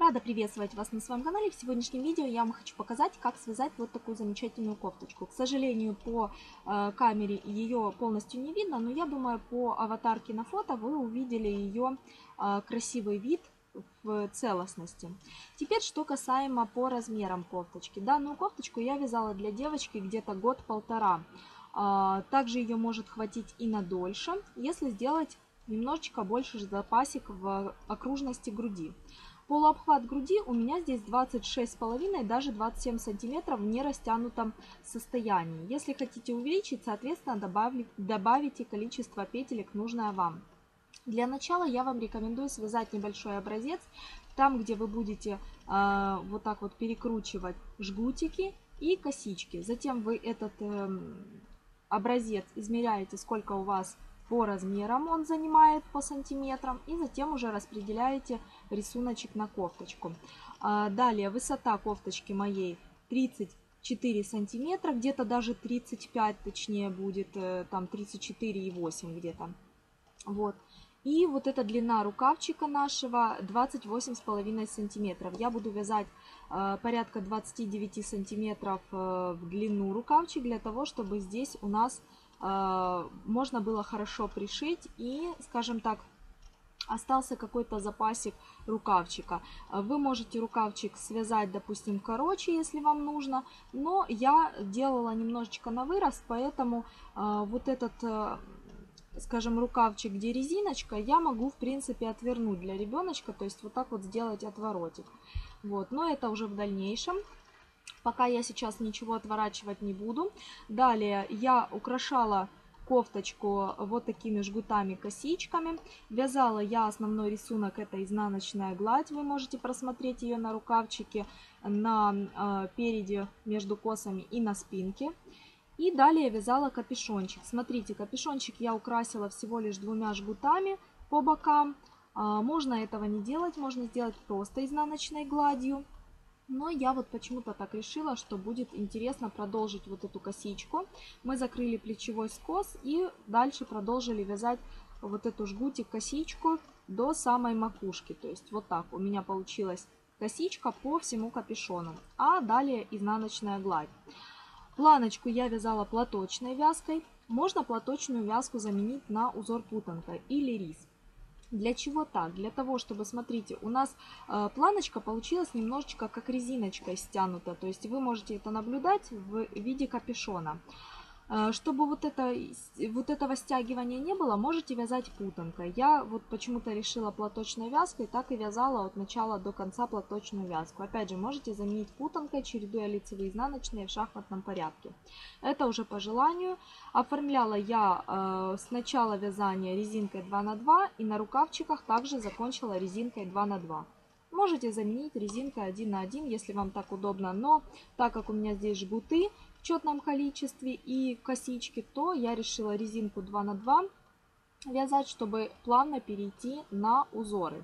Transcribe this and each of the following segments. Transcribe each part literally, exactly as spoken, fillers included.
Рада приветствовать вас на своем канале. В сегодняшнем видео я вам хочу показать, как связать вот такую замечательную кофточку. К сожалению, по э, камере ее полностью не видно, но я думаю, по аватарке на фото вы увидели ее э, красивый вид в целостности. Теперь, что касаемо по размерам кофточки. Данную кофточку я вязала для девочки где-то год-полтора. Э, также ее может хватить и на дольше, если сделать немножечко больше запасик в окружности груди. Полуобхват груди у меня здесь двадцать шесть с половиной, даже двадцать семь сантиметров в нерастянутом состоянии. Если хотите увеличить, соответственно, добавить, добавите количество петелек, нужное вам. Для начала я вам рекомендую связать небольшой образец, там, где вы будете э, вот так вот перекручивать жгутики и косички. Затем вы этот э, образец измеряете, сколько у вас по размерам он занимает по сантиметрам, и затем уже распределяете рисуночек на кофточку. Далее высота кофточки моей тридцать четыре сантиметра, где-то даже тридцать пять, точнее будет, там тридцать четыре и восемь где-то. Вот. И вот эта длина рукавчика нашего двадцать восемь с половиной сантиметров. Я буду вязать э, порядка двадцати девяти сантиметров э, в длину рукавчик, для того, чтобы здесь у нас э, можно было хорошо пришить и, скажем так, остался какой-то запасик рукавчика. Вы можете рукавчик связать, допустим, короче, если вам нужно, но я делала немножечко на вырост, поэтому э, вот этот... Э, скажем, рукавчик, где резиночка, я могу, в принципе, отвернуть для ребеночка, то есть вот так вот сделать отворотик. Вот, но это уже в дальнейшем. Пока я сейчас ничего отворачивать не буду. Далее я украшала кофточку вот такими жгутами-косичками. Вязала я основной рисунок, это изнаночная гладь. Вы можете просмотреть ее на рукавчике, на э, переде между косами и на спинке. И далее вязала капюшончик. Смотрите, капюшончик я украсила всего лишь двумя жгутами по бокам. Можно этого не делать, можно сделать просто изнаночной гладью. Но я вот почему-то так решила, что будет интересно продолжить вот эту косичку. Мы закрыли плечевой скос и дальше продолжили вязать вот эту жгутик-косичку до самой макушки. То есть вот так у меня получилась косичка по всему капюшону. А далее изнаночная гладь. Планочку я вязала платочной вязкой. Можно платочную вязку заменить на узор путанкой или рис. Для чего так? Для того, чтобы, смотрите, у нас э, планочка получилась немножечко как резиночкой стянута. То есть вы можете это наблюдать в виде капюшона. Э, чтобы вот, это, вот этого стягивания не было, можете вязать путанкой. Я вот почему-то решила платочной вязкой, так и вязала от начала до конца платочную вязку. Опять же, можете заменить путанкой, чередуя лицевые и изнаночные в шахматном порядке. Это уже по желанию. Оформляла я э, с начала вязания резинкой два на два и на рукавчиках также закончила резинкой два на два. Можете заменить резинкой один на один, если вам так удобно, но так как у меня здесь жгуты в четном количестве и косички, то я решила резинку два на два вязать, чтобы плавно перейти на узоры.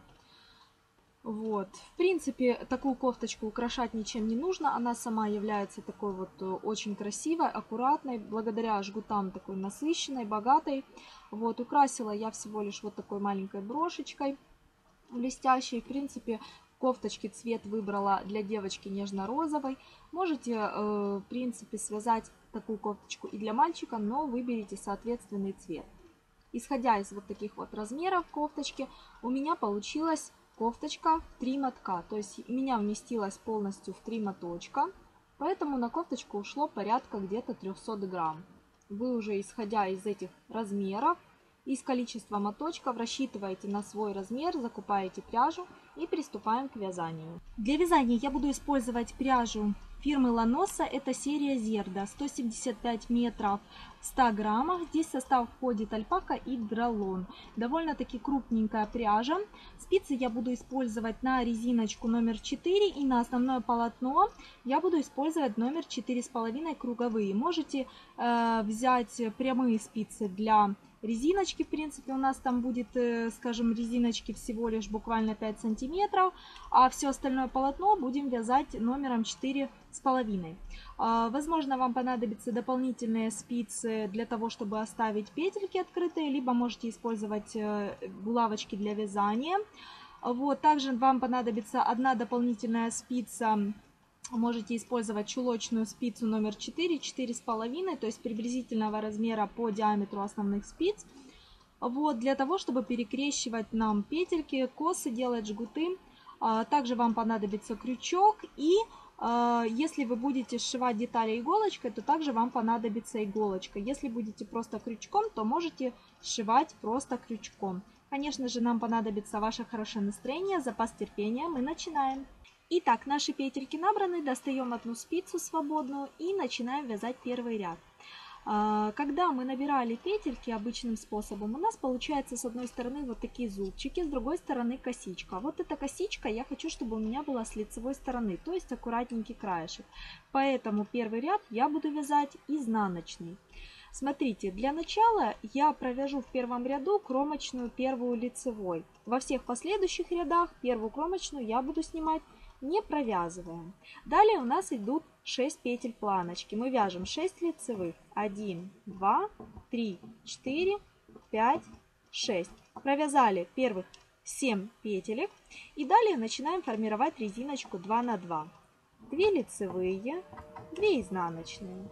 Вот, в принципе, такую кофточку украшать ничем не нужно, она сама является такой вот очень красивой, аккуратной, благодаря жгутам такой насыщенной, богатой. Вот, украсила я всего лишь вот такой маленькой брошечкой блестящей. В принципе, кофточки цвет выбрала для девочки нежно-розовый. Можете, э, в принципе, связать такую кофточку и для мальчика, но выберите соответственный цвет. Исходя из вот таких вот размеров кофточки, у меня получилась кофточка в три мотка. То есть у меня вместилась полностью в три моточка, поэтому на кофточку ушло порядка где-то триста грамм. Вы уже, исходя из этих размеров, из количества моточков, рассчитываете на свой размер, закупаете пряжу и приступаем к вязанию. Для вязания я буду использовать пряжу фирмы Ланоса, это серия Зерда, сто семьдесят пять метров в ста граммах. Здесь в состав входит альпака и дралон. Довольно-таки крупненькая пряжа. Спицы я буду использовать на резиночку номер четыре и на основное полотно я буду использовать номер четыре с половиной круговые. Можете э, взять прямые спицы для резиночки, в принципе, у нас там будет, скажем, резиночки всего лишь буквально пять сантиметров, а все остальное полотно будем вязать номером четыре с половиной. Возможно, вам понадобятся дополнительные спицы для того, чтобы оставить петельки открытые, либо можете использовать булавочки для вязания. Вот, также вам понадобится одна дополнительная спица. Можете использовать чулочную спицу номер четыре, четыре с половиной, то есть приблизительного размера по диаметру основных спиц. Вот, для того, чтобы перекрещивать нам петельки, косы, делать жгуты. Также вам понадобится крючок, и если вы будете сшивать детали иголочкой, то также вам понадобится иголочка. Если будете просто крючком, то можете сшивать просто крючком. Конечно же, нам понадобится ваше хорошее настроение, запас терпения. Мы начинаем. Итак, наши петельки набраны, достаем одну спицу свободную и начинаем вязать первый ряд. Когда мы набирали петельки обычным способом, у нас получается с одной стороны вот такие зубчики, с другой стороны косичка. Вот эта косичка я хочу, чтобы у меня была с лицевой стороны, то есть аккуратненький краешек. Поэтому первый ряд я буду вязать изнаночный. Смотрите, для начала я провяжу в первом ряду кромочную первую лицевой. Во всех последующих рядах первую кромочную я буду снимать не провязывая. Далее у нас идут шесть петель планочки. Мы вяжем шесть лицевых. один, два, три, четыре, пять, шесть. Провязали первых семь петелек. И далее начинаем формировать резиночку два на два. две лицевые, две изнаночные.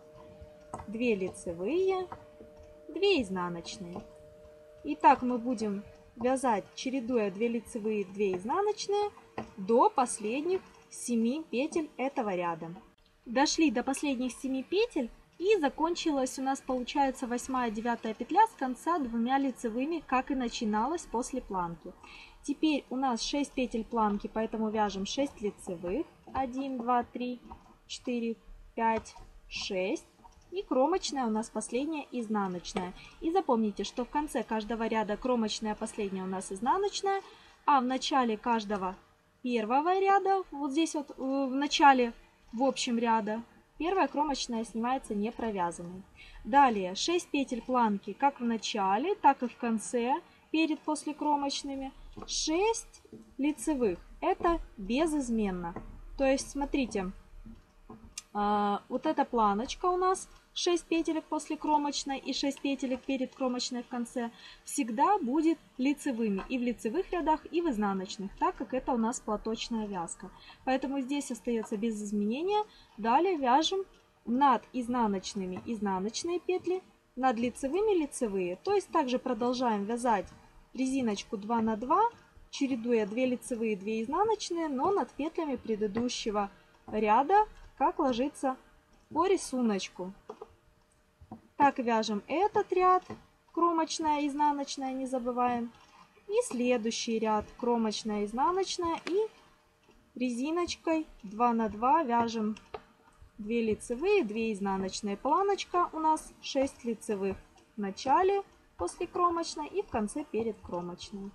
две лицевые, две изнаночные. И так мы будем вязать, чередуя две лицевые, две изнаночные, до последних семи петель этого ряда. Дошли до последних семи петель, и закончилась у нас, получается, восьмая, девятая петля с конца двумя лицевыми, как и начиналась после планки. Теперь у нас шесть петель планки, поэтому вяжем шесть лицевых. один, два, три, четыре, пять, шесть. И кромочная у нас последняя изнаночная. И запомните, что в конце каждого ряда кромочная последняя у нас изнаночная, а в начале каждого первого ряда, вот здесь вот в начале в общем ряда, первая кромочная снимается не провязанной. Далее шесть петель планки как в начале, так и в конце, перед после кромочными. шесть лицевых, это безызменно. То есть смотрите, вот эта планочка у нас шесть петелек после кромочной и шесть петелек перед кромочной в конце всегда будет лицевыми и в лицевых рядах, и в изнаночных, так как это у нас платочная вязка. Поэтому здесь остается без изменения. Далее вяжем над изнаночными изнаночные петли, над лицевыми лицевые. То есть также продолжаем вязать резиночку два на два, чередуя две лицевые, две изнаночные, но над петлями предыдущего ряда, как ложится по рисунку. Так вяжем этот ряд, кромочная, изнаночная, не забываем. И следующий ряд, кромочная, изнаночная, и резиночкой два на два вяжем две лицевые, две изнаночные. Планочка у нас шесть лицевых в начале после кромочной и в конце перед кромочной.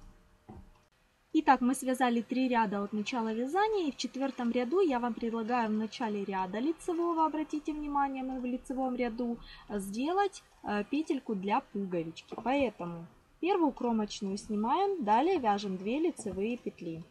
Итак, мы связали три ряда от начала вязания, и в четвертом ряду я вам предлагаю в начале ряда лицевого, обратите внимание, мы в лицевом ряду, сделать петельку для пуговички. Поэтому первую кромочную снимаем, далее вяжем две лицевые петли.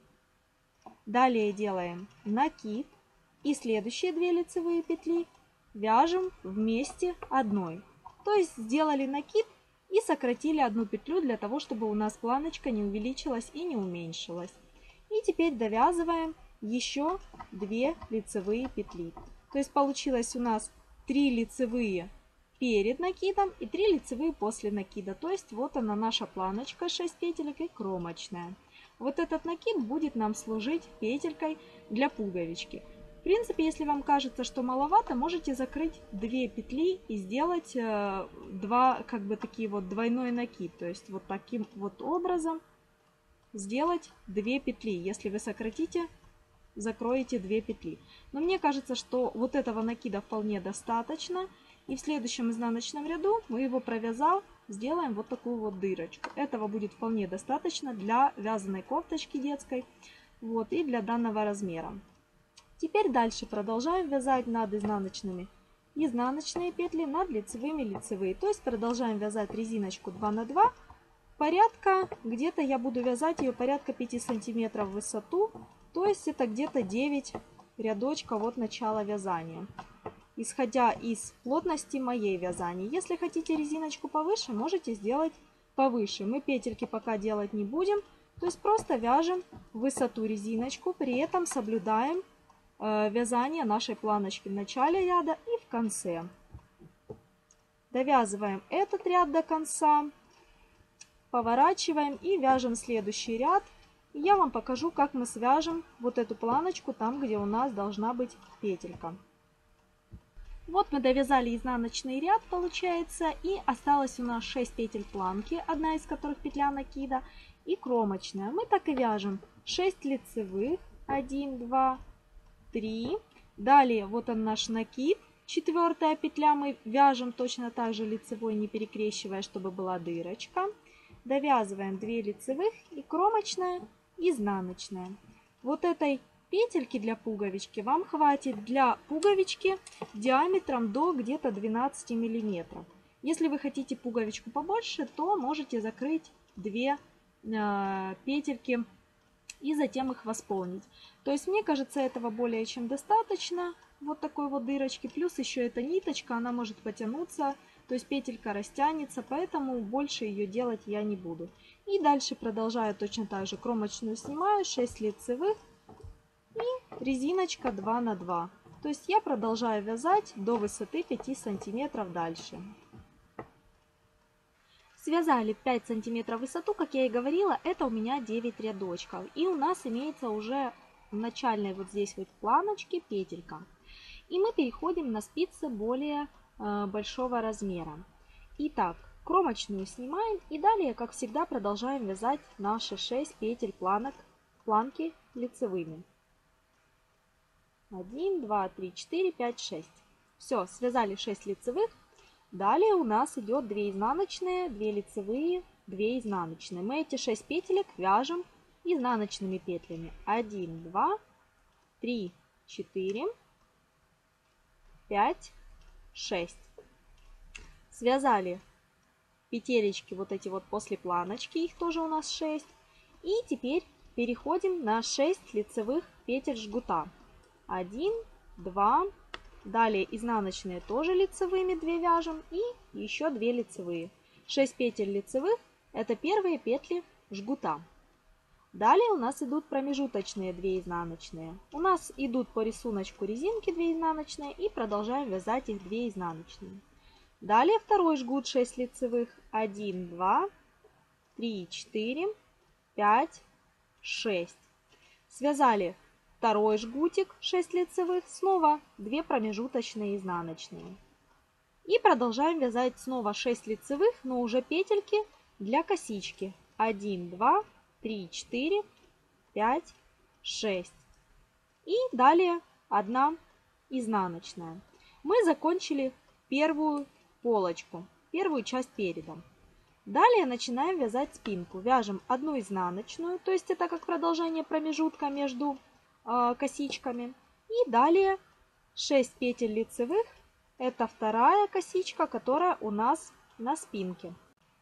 Далее делаем накид, и следующие две лицевые петли вяжем вместе одной. То есть сделали накид и сократили одну петлю для того, чтобы у нас планочка не увеличилась и не уменьшилась. И теперь довязываем еще две лицевые петли. То есть получилось у нас три лицевые перед накидом и три лицевые после накида. То есть вот она наша планочка, шесть петелек и кромочная. Вот этот накид будет нам служить петелькой для пуговички. В принципе, если вам кажется, что маловато, можете закрыть две петли и сделать э, два, как бы такие вот двойной накид. То есть вот таким вот образом сделать две петли. Если вы сократите, закроете две петли. Но мне кажется, что вот этого накида вполне достаточно. И в следующем изнаночном ряду, мы его провязав, сделаем вот такую вот дырочку. Этого будет вполне достаточно для вязаной кофточки детской, вот, и для данного размера. Теперь дальше продолжаем вязать над изнаночными изнаночные петли, над лицевыми лицевые. То есть продолжаем вязать резиночку два на два. Порядка, где-то я буду вязать ее порядка пяти сантиметров в высоту. То есть это где-то девять рядочков от начала вязания. Исходя из плотности моей вязания. Если хотите резиночку повыше, можете сделать повыше. Мы петельки пока делать не будем. То есть просто вяжем высоту резиночку, при этом соблюдаем э, вязание нашей планочки в начале ряда и в конце. Довязываем этот ряд до конца, поворачиваем и вяжем следующий ряд. И я вам покажу, как мы свяжем вот эту планочку там, где у нас должна быть петелька. Вот мы довязали изнаночный ряд, получается, и осталось у нас шесть петель планки, одна из которых петля накида, и кромочная. Мы так и вяжем шесть лицевых, один, два, три. Далее вот он наш накид, четвертая петля, мы вяжем точно так же лицевой, не перекрещивая, чтобы была дырочка. Довязываем две лицевых и кромочная, изнаночная. Вот этой петельки для пуговички вам хватит для пуговички диаметром до где-то двенадцати миллиметров. Если вы хотите пуговичку побольше, то можете закрыть две э, петельки и затем их восполнить. То есть мне кажется, этого более чем достаточно. Вот такой вот дырочки. Плюс еще эта ниточка, она может потянуться, то есть петелька растянется, поэтому больше ее делать я не буду. И дальше продолжаю точно так же. Кромочную снимаю, шесть лицевых. И резиночка два на два. То есть я продолжаю вязать до высоты пяти сантиметров дальше. Связали пять сантиметров высоту, как я и говорила, это у меня девять рядочков. И у нас имеется уже в начальной вот здесь вот планочке петелька. И мы переходим на спицы более э, большого размера. Итак, кромочную снимаем и далее, как всегда, продолжаем вязать наши шесть петель планок, планки лицевыми. один, два, три, четыре, пять, шесть. Все, связали шесть лицевых. Далее у нас идет две изнаночные, две лицевые, две изнаночные. Мы эти шесть петелек вяжем изнаночными петлями. один, два, три, четыре, пять, шесть. Связали петелечки вот эти вот после планочки, их тоже у нас шесть. И теперь переходим на шесть лицевых петель жгута. один, два, далее изнаночные тоже лицевыми две вяжем и еще две лицевые. шесть петель лицевых — это первые петли жгута. Далее у нас идут промежуточные две изнаночные. У нас идут по рисунку резинки две изнаночные и продолжаем вязать их две изнаночные. Далее второй жгут шесть лицевых. один, два, три, четыре, пять, шесть. Связали второй жгутик шесть лицевых, снова две промежуточные изнаночные. И продолжаем вязать снова шесть лицевых, но уже петельки для косички. один, два, три, четыре, пять, шесть. И далее одна изнаночная. Мы закончили первую полочку, первую часть переда. Далее начинаем вязать спинку. Вяжем одну изнаночную, то есть это как продолжение промежутка между э, косичками. И далее шесть петель лицевых. Это вторая косичка, которая у нас на спинке.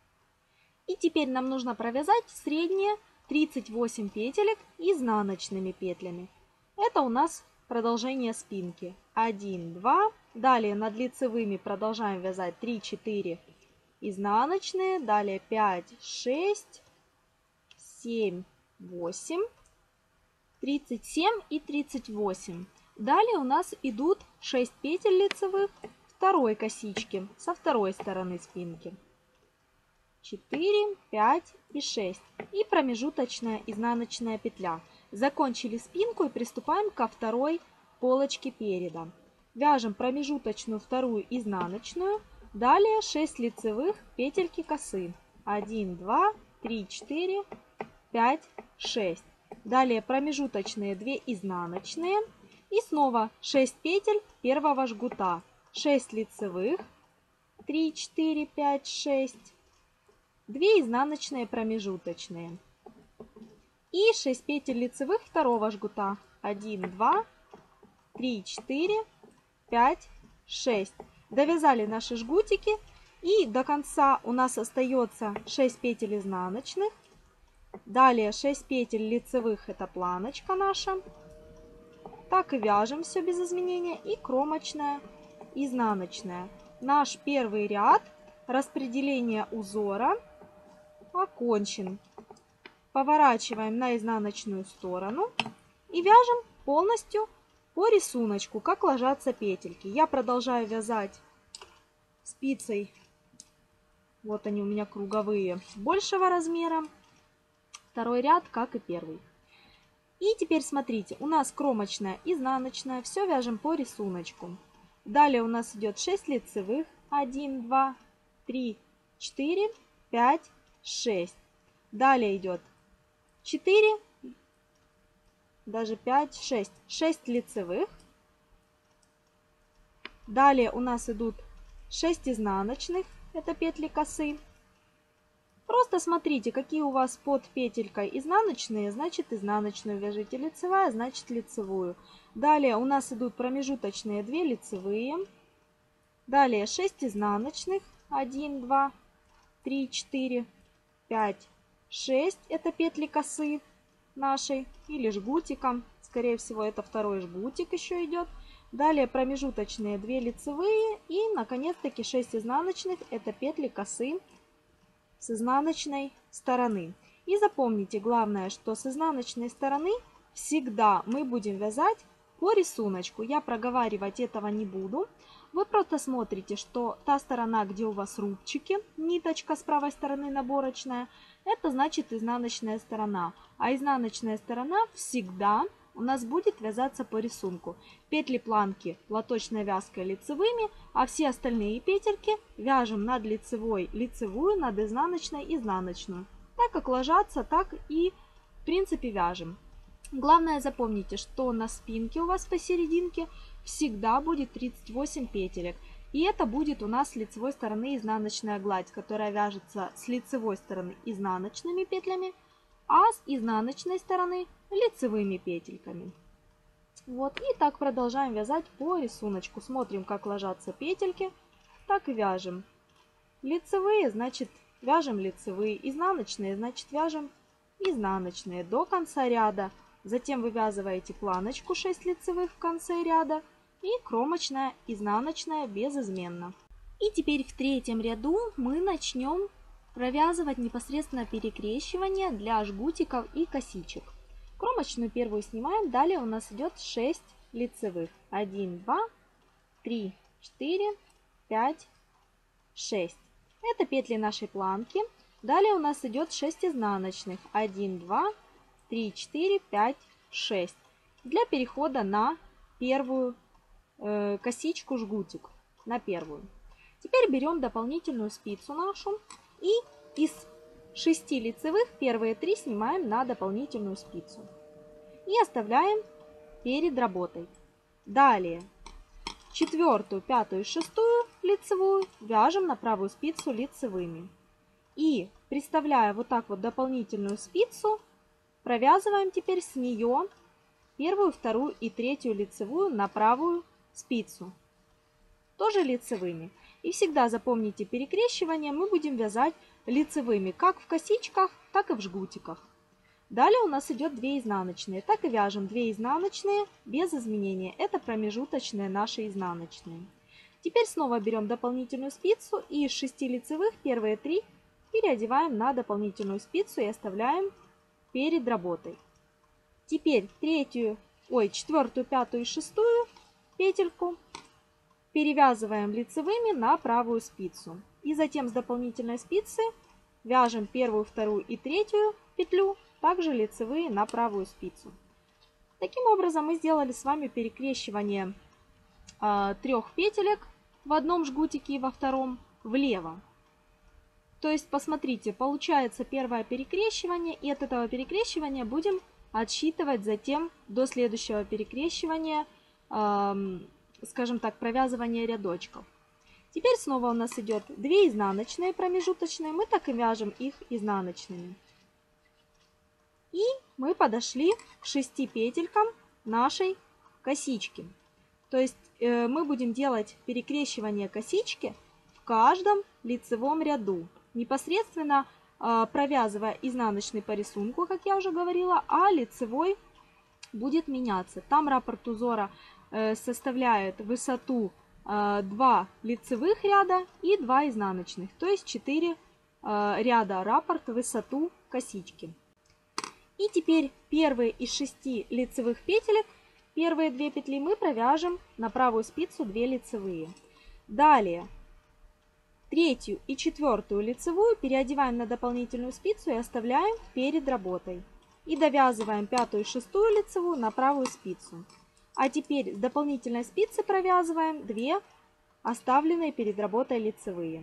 И теперь нам нужно провязать средние тридцать восемь петелек изнаночными петлями. Это у нас продолжение спинки. один, два. Далее над лицевыми продолжаем вязать три, четыре изнаночные. Далее пять, шесть, семь, восемь, тридцать семь и тридцать восемь. Далее у нас идут шесть петель лицевых второй косички со второй стороны спинки. четыре, пять и шесть. И промежуточная изнаночная петля. Закончили спинку и приступаем ко второй полочке переда. Вяжем промежуточную вторую изнаночную. Далее шесть лицевых петельки косы. один, два, три, четыре, пять, шесть. Далее промежуточные две изнаночные. И снова шесть петель первого жгута. шесть лицевых. три, четыре, пять, шесть. две изнаночные промежуточные. И шесть петель лицевых второго жгута. один, два, три, четыре, пять, шесть. Довязали наши жгутики. И до конца у нас остается шесть петель изнаночных. Далее шесть петель лицевых, это планочка наша. Так и вяжем все без изменения. И кромочная, изнаночная. Наш первый ряд распределения узора окончен. поворачиваем на изнаночную сторону и вяжем полностью по рисунку, как ложатся петельки. Я продолжаю вязать спицей, вот они у меня круговые, большего размера. Второй ряд, как и первый. И теперь смотрите, у нас кромочная, изнаночная, все вяжем по рисунку. Далее у нас идет шесть лицевых, один, два, три, четыре, пять, шесть. Далее идет четыре, даже пять, шесть, шесть лицевых. Далее у нас идут шесть изнаночных, это петли косы. Просто смотрите, какие у вас под петелькой изнаночные, значит изнаночную вяжите, лицевая, значит лицевую. Далее у нас идут промежуточные две лицевые. Далее шесть изнаночных, один, два, три, четыре, пять, шесть, это петли косы нашей или жгутиком, скорее всего это второй жгутик еще идет. Далее промежуточные две лицевые и наконец-таки шесть изнаночных, это петли косы с изнаночной стороны. И запомните, главное, что с изнаночной стороны всегда мы будем вязать по рисунку. Я проговаривать этого не буду. Вы просто смотрите, что та сторона, где у вас рубчики, ниточка с правой стороны наборочная, это значит изнаночная сторона. А изнаночная сторона всегда у нас будет вязаться по рисунку. Петли планки лоточной вязкой лицевыми, а все остальные петельки вяжем над лицевой лицевую, над изнаночной изнаночную. Так как ложатся, так и в принципе вяжем. Главное запомните, что на спинке у вас посерединке всегда будет тридцать восемь петелек. И это будет у нас с лицевой стороны изнаночная гладь, которая вяжется с лицевой стороны изнаночными петлями, а с изнаночной стороны лицевыми петельками. Вот, и так продолжаем вязать по рисунку. Смотрим, как ложатся петельки, так и вяжем. Лицевые, значит, вяжем лицевые, изнаночные, значит, вяжем изнаночные до конца ряда. Затем вывязываете планочку шесть лицевых в конце ряда и кромочная, изнаночная безызменно. И теперь в третьем ряду мы начнем провязывать непосредственно перекрещивание для жгутиков и косичек. Кромочную первую снимаем, далее у нас идет шесть лицевых. один, два, три, четыре, пять, шесть. Это петли нашей планки. Далее у нас идет шесть изнаночных. один, два, три, четыре, пять, шесть. Для перехода на первую э, косичку жгутик. На первую. Теперь берем дополнительную спицу нашу и из шести лицевых первые три снимаем на дополнительную спицу. И оставляем перед работой. Далее четвертую, пятую и шестую лицевую вяжем на правую спицу лицевыми. И приставляя вот так вот дополнительную спицу, провязываем теперь с нее первую, вторую и третью лицевую на правую спицу. Тоже лицевыми. И всегда запомните, перекрещивание мы будем вязать лицевыми как в косичках, так и в жгутиках. Далее у нас идет две изнаночные. Так и вяжем две изнаночные без изменения. Это промежуточные наши изнаночные. Теперь снова берем дополнительную спицу и из шести лицевых первые три переодеваем на дополнительную спицу и оставляем перед работой. Теперь третью, ой, четвертую, пятую и шестую петельку перевязываем лицевыми на правую спицу. И затем с дополнительной спицы вяжем первую, вторую и третью петлю, также лицевые на правую спицу. Таким образом мы сделали с вами перекрещивание э, трех петелек в одном жгутике и во втором влево. То есть, посмотрите, получается первое перекрещивание, и от этого перекрещивания будем отсчитывать затем до следующего перекрещивания, э, скажем так, провязывания рядочков. Теперь снова у нас идет две изнаночные промежуточные, мы так и вяжем их изнаночными. И мы подошли к шести петелькам нашей косички. То есть э, мы будем делать перекрещивание косички в каждом лицевом ряду. Непосредственно э, провязывая изнаночный по рисунку, как я уже говорила, а лицевой будет меняться. Там раппорт узора э, составляет высоту э, два лицевых ряда и два изнаночных. То есть четыре э, ряда раппорт в высоту косички. И теперь первые из шести лицевых петелек, первые две петли мы провяжем на правую спицу две лицевые. Далее третью и четвертую лицевую переодеваем на дополнительную спицу и оставляем перед работой. И довязываем пятую и шестую лицевую на правую спицу. А теперь с дополнительной спицы провязываем две оставленные перед работой лицевые.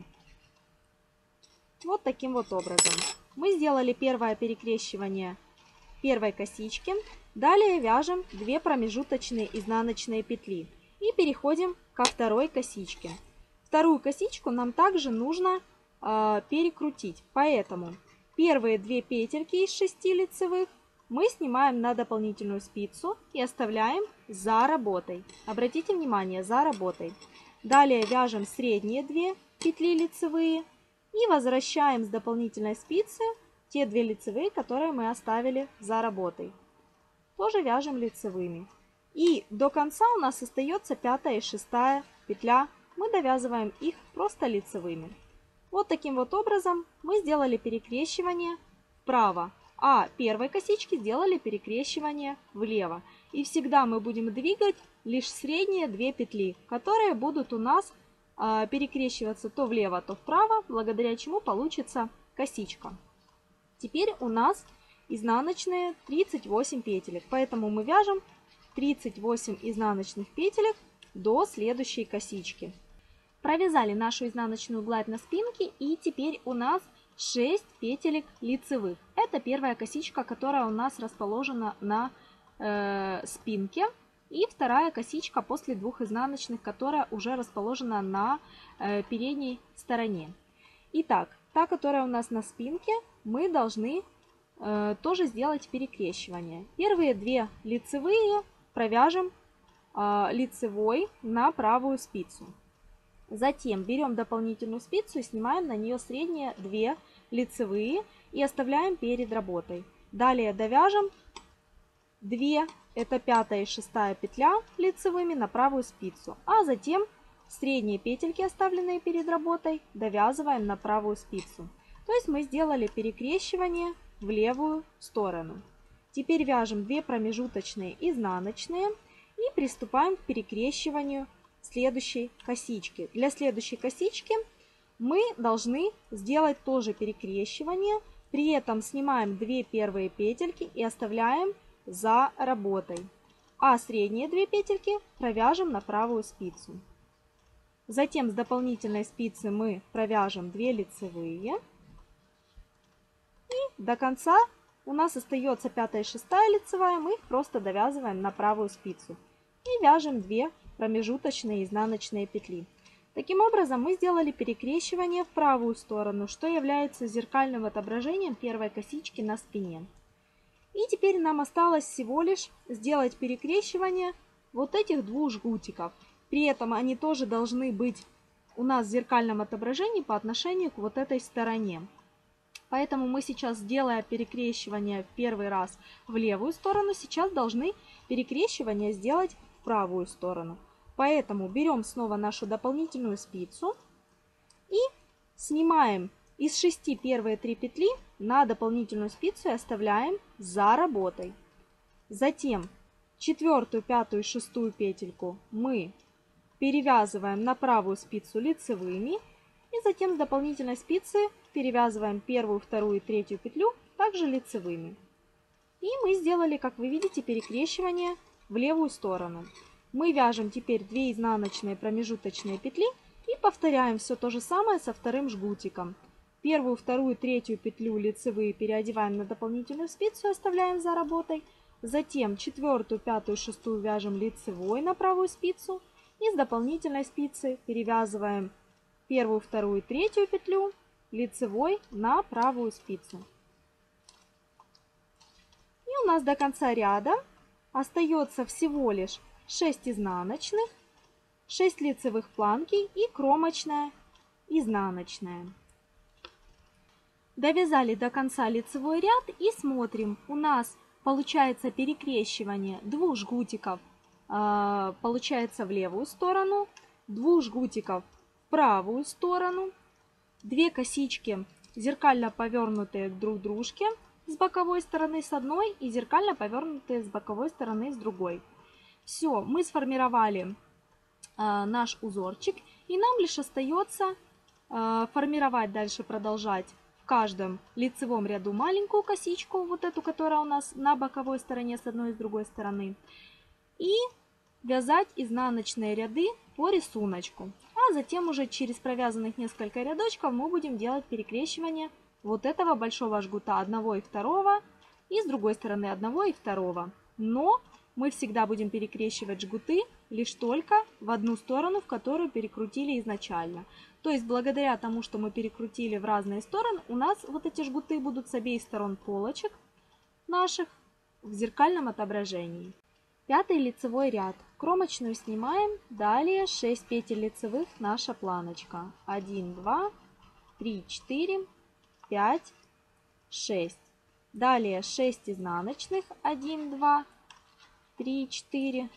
Вот таким вот образом. Мы сделали первое перекрещивание первой косички. Далее вяжем две промежуточные изнаночные петли. И переходим ко второй косичке. Вторую косичку нам также нужно э, перекрутить. Поэтому первые две петельки из шести лицевых мы снимаем на дополнительную спицу и оставляем за работой. Обратите внимание, за работой. Далее вяжем средние две петли лицевые и возвращаем с дополнительной спицы те две лицевые, которые мы оставили за работой. Тоже вяжем лицевыми. И до конца у нас остается пятая и шестая петля. Мы довязываем их просто лицевыми. Вот таким вот образом мы сделали перекрещивание вправо, а первой косички сделали перекрещивание влево. И всегда мы будем двигать лишь средние две петли, которые будут у нас э, перекрещиваться то влево, то вправо, благодаря чему получится косичка. Теперь у нас изнаночные тридцать восемь петелек, поэтому мы вяжем тридцать восемь изнаночных петелек до следующей косички. Провязали нашу изнаночную гладь на спинке, и теперь у нас шесть петелек лицевых. Это первая косичка, которая у нас расположена на э, спинке, и вторая косичка после двух изнаночных, которая уже расположена на э, передней стороне. Итак, та, которая у нас на спинке, мы должны э, тоже сделать перекрещивание. Первые две лицевые провяжем э, лицевой на правую спицу. Затем берем дополнительную спицу и снимаем на нее средние две лицевые и оставляем перед работой. Далее довяжем две, это пятая и шестая петля лицевыми на правую спицу, а затем средние петельки, оставленные перед работой, довязываем на правую спицу. То есть мы сделали перекрещивание в левую сторону. Теперь вяжем две промежуточные изнаночные и приступаем к перекрещиванию следующей косички. Для следующей косички мы должны сделать тоже перекрещивание, при этом снимаем две первые петельки и оставляем за работой, а средние две петельки провяжем на правую спицу. Затем с дополнительной спицы мы провяжем две лицевые, и до конца у нас остается пятая и шестая лицевая, мы их просто довязываем на правую спицу и вяжем две промежуточные изнаночные петли. Таким образом мы сделали перекрещивание в правую сторону, что является зеркальным отображением первой косички на спине. И теперь нам осталось всего лишь сделать перекрещивание вот этих двух жгутиков. При этом они тоже должны быть у нас в зеркальном отображении по отношению к вот этой стороне. Поэтому мы сейчас, делая перекрещивание в первый раз в левую сторону, сейчас должны перекрещивание сделать в правую сторону. Поэтому берем снова нашу дополнительную спицу и снимаем из шести первые три петли на дополнительную спицу и оставляем за работой. Затем четвертую, пятую и шестую петельку мы перевязываем на правую спицу лицевыми и затем с дополнительной спицы перевязываем первую, вторую и третью петлю также лицевыми. И мы сделали, как вы видите, перекрещивание в левую сторону. Мы вяжем теперь две изнаночные промежуточные петли и повторяем все то же самое со вторым жгутиком. Первую, вторую, третью петлю лицевые переодеваем на дополнительную спицу и оставляем за работой. Затем четвертую, пятую, шестую вяжем лицевой на правую спицу и с дополнительной спицы перевязываем первую, вторую, третью петлю лицевой на правую спицу. И у нас до конца ряда остается всего лишь шесть изнаночных, шесть лицевых планки и кромочная изнаночная. Довязали до конца лицевой ряд и смотрим, у нас получается перекрещивание двух жгутиков, э, получается в левую сторону, двух жгутиков в правую сторону, две косички зеркально повернутые друг к дружке с боковой стороны с одной и зеркально повернутые с боковой стороны с другой. Все, мы сформировали э, наш узорчик, и нам лишь остается э, формировать дальше, продолжать в каждом лицевом ряду маленькую косичку, вот эту, которая у нас на боковой стороне с одной и с другой стороны, и вязать изнаночные ряды по рисунку. А затем уже через провязанных несколько рядочков мы будем делать перекрещивание вот этого большого жгута одного и второго, и с другой стороны одного и второго. Но мы всегда будем перекрещивать жгуты лишь только в одну сторону, в которую перекрутили изначально. То есть благодаря тому, что мы перекрутили в разные стороны, у нас вот эти жгуты будут с обеих сторон полочек наших в зеркальном отображении. Пятый лицевой ряд. Кромочную снимаем. Далее шесть петель лицевых наша планочка. один, два, три, четыре, пять, шесть. Далее шесть изнаночных. один, два, три, четыре,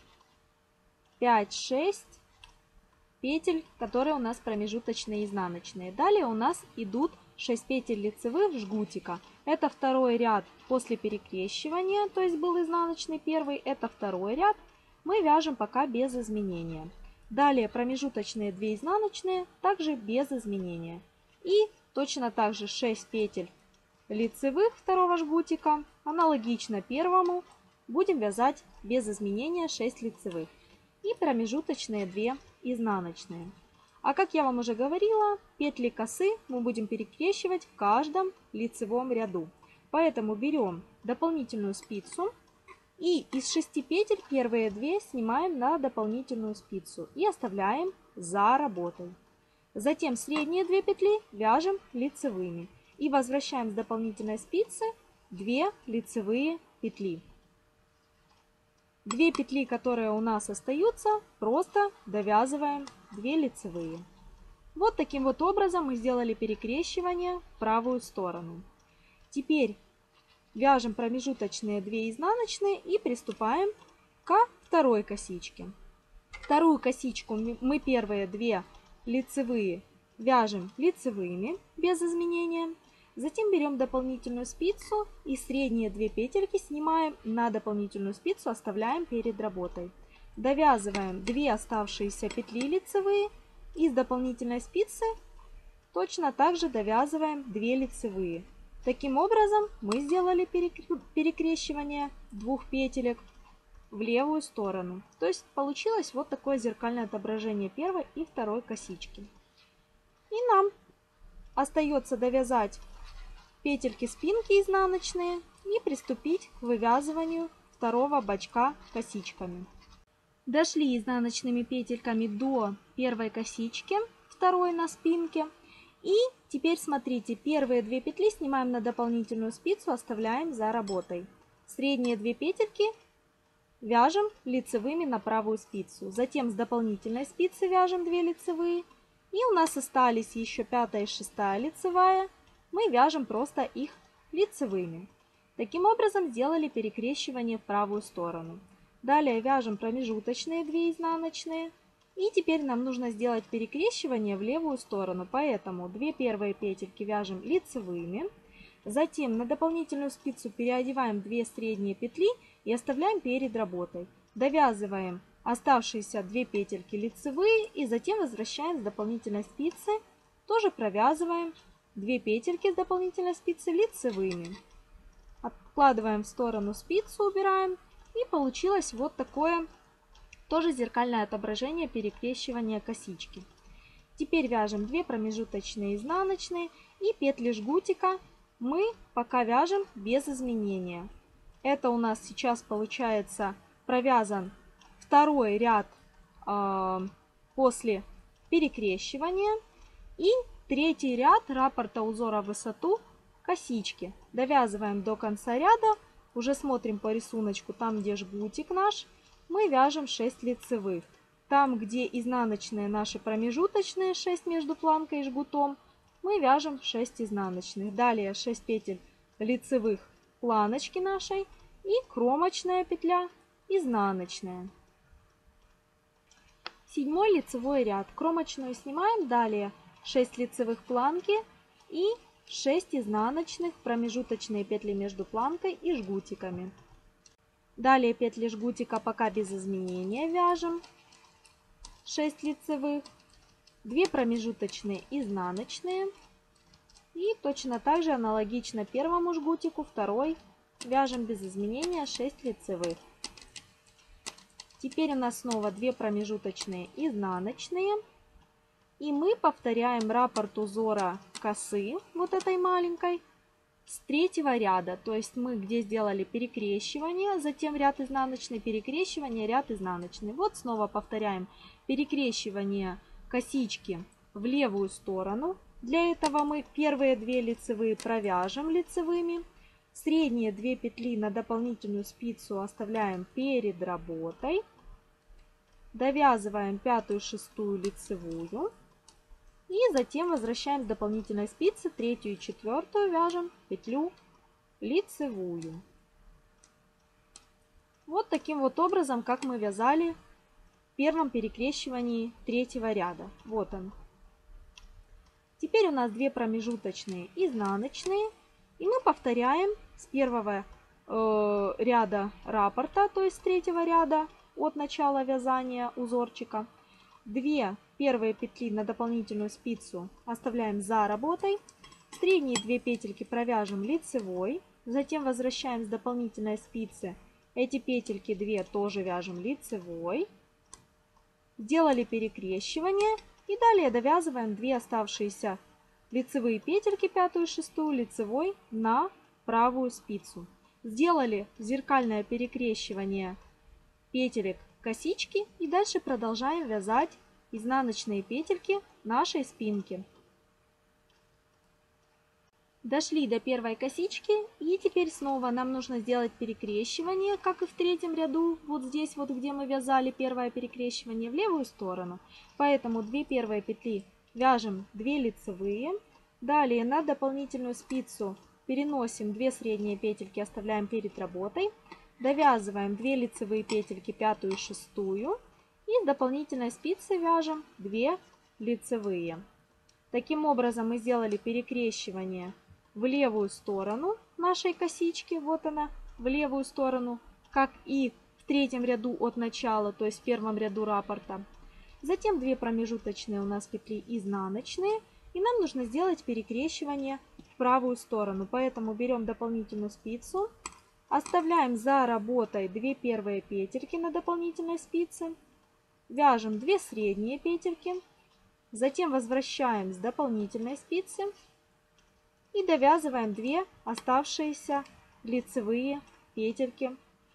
пять, шесть петель, которые у нас промежуточные изнаночные. Далее у нас идут шесть петель лицевых жгутика. Это второй ряд после перекрещивания, то есть был изнаночный первый, это второй ряд. Мы вяжем пока без изменения. Далее промежуточные две изнаночные, также без изменения. И точно так же шесть петель лицевых второго жгутика, аналогично первому, будем вязать без изменения шесть лицевых. И промежуточные две изнаночные. А как я вам уже говорила, петли косы мы будем перекрещивать в каждом лицевом ряду. Поэтому берем дополнительную спицу и из шести петель первые две снимаем на дополнительную спицу и оставляем за работой. Затем средние две петли вяжем лицевыми и возвращаем с дополнительной спицы две лицевые петли. Две петли, которые у нас остаются, просто довязываем две лицевые. Вот таким вот образом мы сделали перекрещивание в правую сторону. Теперь вяжем промежуточные две изнаночные и приступаем ко второй косичке. Вторую косичку мы первые две лицевые вяжем лицевыми без изменения. Затем берем дополнительную спицу и средние две петельки снимаем на дополнительную спицу, оставляем перед работой. Довязываем две оставшиеся петли лицевые и с дополнительной спицы точно так же довязываем две лицевые. Таким образом мы сделали перекрещивание двух петелек в левую сторону. То есть получилось вот такое зеркальное отображение первой и второй косички. И нам остается довязать петельки спинки изнаночные и приступить к вывязыванию второго бочка косичками. Дошли изнаночными петельками до первой косички, второй на спинке. И теперь смотрите, первые две петли снимаем на дополнительную спицу, оставляем за работой. Средние две петельки вяжем лицевыми на правую спицу. Затем с дополнительной спицы вяжем две лицевые. И у нас остались еще пятая и шестая лицевая. Мы вяжем просто их лицевыми. Таким образом сделали перекрещивание в правую сторону. Далее вяжем промежуточные две изнаночные. И теперь нам нужно сделать перекрещивание в левую сторону. Поэтому две первые петельки вяжем лицевыми. Затем на дополнительную спицу переодеваем две средние петли и оставляем перед работой. Довязываем оставшиеся две петельки лицевые и затем возвращаем с дополнительной спицы. Тоже провязываем две петельки с дополнительной спицы лицевыми. Откладываем в сторону спицу, убираем. И получилось вот такое тоже зеркальное отображение перекрещивания косички. Теперь вяжем две промежуточные изнаночные и петли жгутика мы пока вяжем без изменения. Это у нас сейчас получается провязан второй ряд э, после перекрещивания и третий ряд раппорта узора в высоту косички. Довязываем до конца ряда, уже смотрим по рисунку, там где жгутик наш, мы вяжем шесть лицевых. Там где изнаночные наши промежуточные шесть между планкой и жгутом, мы вяжем шесть изнаночных. Далее шесть петель лицевых планочки нашей и кромочная петля изнаночная. Седьмой лицевой ряд. Кромочную снимаем, далее шесть лицевых планки и шесть изнаночных, промежуточные петли между планкой и жгутиками. Далее петли жгутика пока без изменения вяжем шесть лицевых, две промежуточные изнаночные и точно так же аналогично первому жгутику второй вяжем без изменения шесть лицевых. Теперь у нас снова две промежуточные изнаночные. И мы повторяем раппорт узора косы, вот этой маленькой, с третьего ряда. То есть мы где сделали перекрещивание, затем ряд изнаночный, перекрещивание, ряд изнаночный. Вот снова повторяем перекрещивание косички в левую сторону. Для этого мы первые две лицевые провяжем лицевыми. Средние две петли на дополнительную спицу оставляем перед работой. Довязываем пятую, шестую лицевую. И затем возвращаем с дополнительной спицы третью и четвертую вяжем петлю лицевую. Вот таким вот образом, как мы вязали в первом перекрещивании третьего ряда. Вот он. Теперь у нас две промежуточные изнаночные. И мы повторяем с первого э, ряда раппорта, то есть с третьего ряда от начала вязания узорчика. две первые петли на дополнительную спицу оставляем за работой. Средние две петельки провяжем лицевой. Затем возвращаем с дополнительной спицы. Эти петельки две тоже вяжем лицевой. Сделали перекрещивание. И далее довязываем две оставшиеся лицевые петельки, пятую и шестую, лицевой на правую спицу. Сделали зеркальное перекрещивание петелек косички. И дальше продолжаем вязать изнаночные петельки нашей спинки. Дошли до первой косички, и теперь снова нам нужно сделать перекрещивание, как и в третьем ряду, вот здесь вот, где мы вязали первое перекрещивание, в левую сторону. Поэтому две первые петли вяжем две лицевые. Далее на дополнительную спицу переносим две средние петельки, оставляем перед работой. Довязываем две лицевые петельки, пятую и шестую. И с дополнительной спицы вяжем две лицевые. Таким образом мы сделали перекрещивание в левую сторону нашей косички. Вот она, в левую сторону, как и в третьем ряду от начала, то есть в первом ряду раппорта. Затем две промежуточные у нас петли изнаночные. И нам нужно сделать перекрещивание в правую сторону. Поэтому берем дополнительную спицу, оставляем за работой две первые петельки на дополнительной спице. Вяжем две средние петельки, затем возвращаем с дополнительной спицы и довязываем две оставшиеся лицевые петельки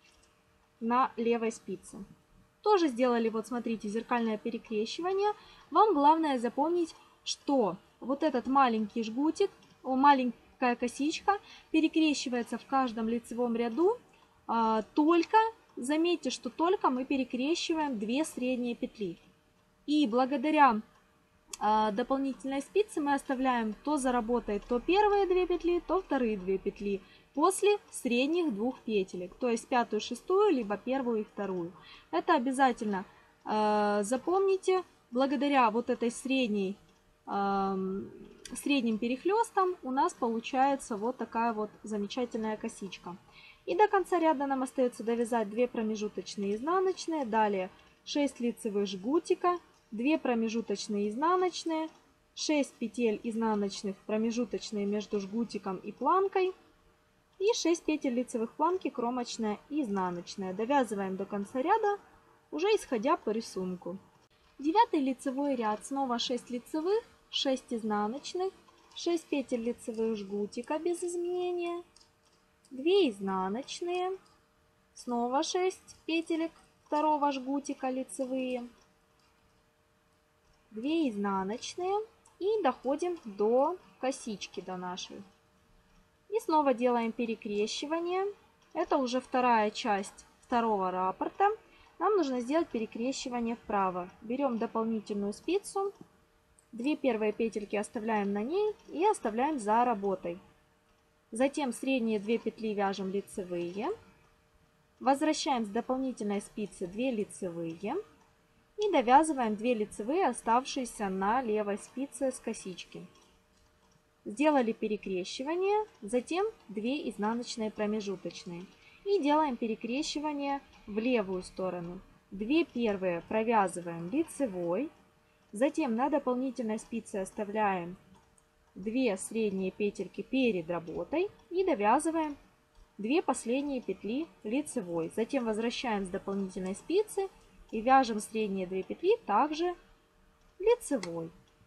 на левой спице. Тоже сделали, вот смотрите, зеркальное перекрещивание. Вам главное запомнить, что вот этот маленький жгутик, маленькая косичка перекрещивается в каждом лицевом ряду а, только... Заметьте, что только мы перекрещиваем две средние петли. И благодаря э, дополнительной спице мы оставляем то за работой то первые две петли, то вторые две петли после средних двух петелек. То есть пятую, шестую, либо первую и вторую. Это обязательно э, запомните. Благодаря вот этой средней, э, средним перехлестам у нас получается вот такая вот замечательная косичка. И до конца ряда нам остается довязать две промежуточные изнаночные, далее шесть лицевых жгутика, две промежуточные изнаночные, шесть петель изнаночных промежуточные между жгутиком и планкой и шесть петель лицевых планки кромочная и изнаночная. Довязываем до конца ряда, уже исходя по рисунку. Девятый лицевой ряд, снова шесть лицевых, шесть изнаночных, шесть петель лицевых жгутика без изменения, две изнаночные, снова шесть петелек второго жгутика лицевые, две изнаночные и доходим до косички до нашей. И снова делаем перекрещивание. Это уже вторая часть второго раппорта. Нам нужно сделать перекрещивание вправо. Берем дополнительную спицу, две первые петельки оставляем на ней и оставляем за работой. Затем средние две петли вяжем лицевые. Возвращаем с дополнительной спицы две лицевые. И довязываем две лицевые, оставшиеся на левой спице с косички. Сделали перекрещивание, затем две изнаночные промежуточные. И делаем перекрещивание в левую сторону. две первые провязываем лицевой, затем на дополнительной спице оставляем две средние петельки перед работой и довязываем две последние петли лицевой. Затем возвращаем с дополнительной спицы и вяжем средние две петли также лицевой.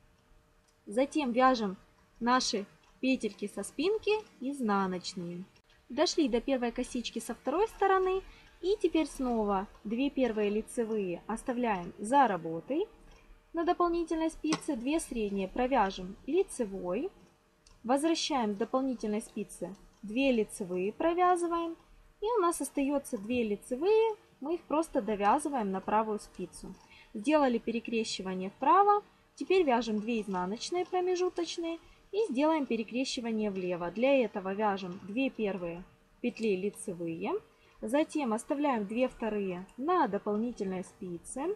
Затем вяжем наши петельки со спинки изнаночные. Дошли до первой косички со второй стороны. И теперь снова две первые лицевые оставляем за работой. На дополнительной спице две средние провяжем лицевой. Возвращаем с дополнительной спицы две лицевые провязываем. И у нас остается две лицевые. Мы их просто довязываем на правую спицу. Сделали перекрещивание вправо. Теперь вяжем две изнаночные промежуточные. И сделаем перекрещивание влево. Для этого вяжем две первые петли лицевые. Затем оставляем две вторые на дополнительной спице,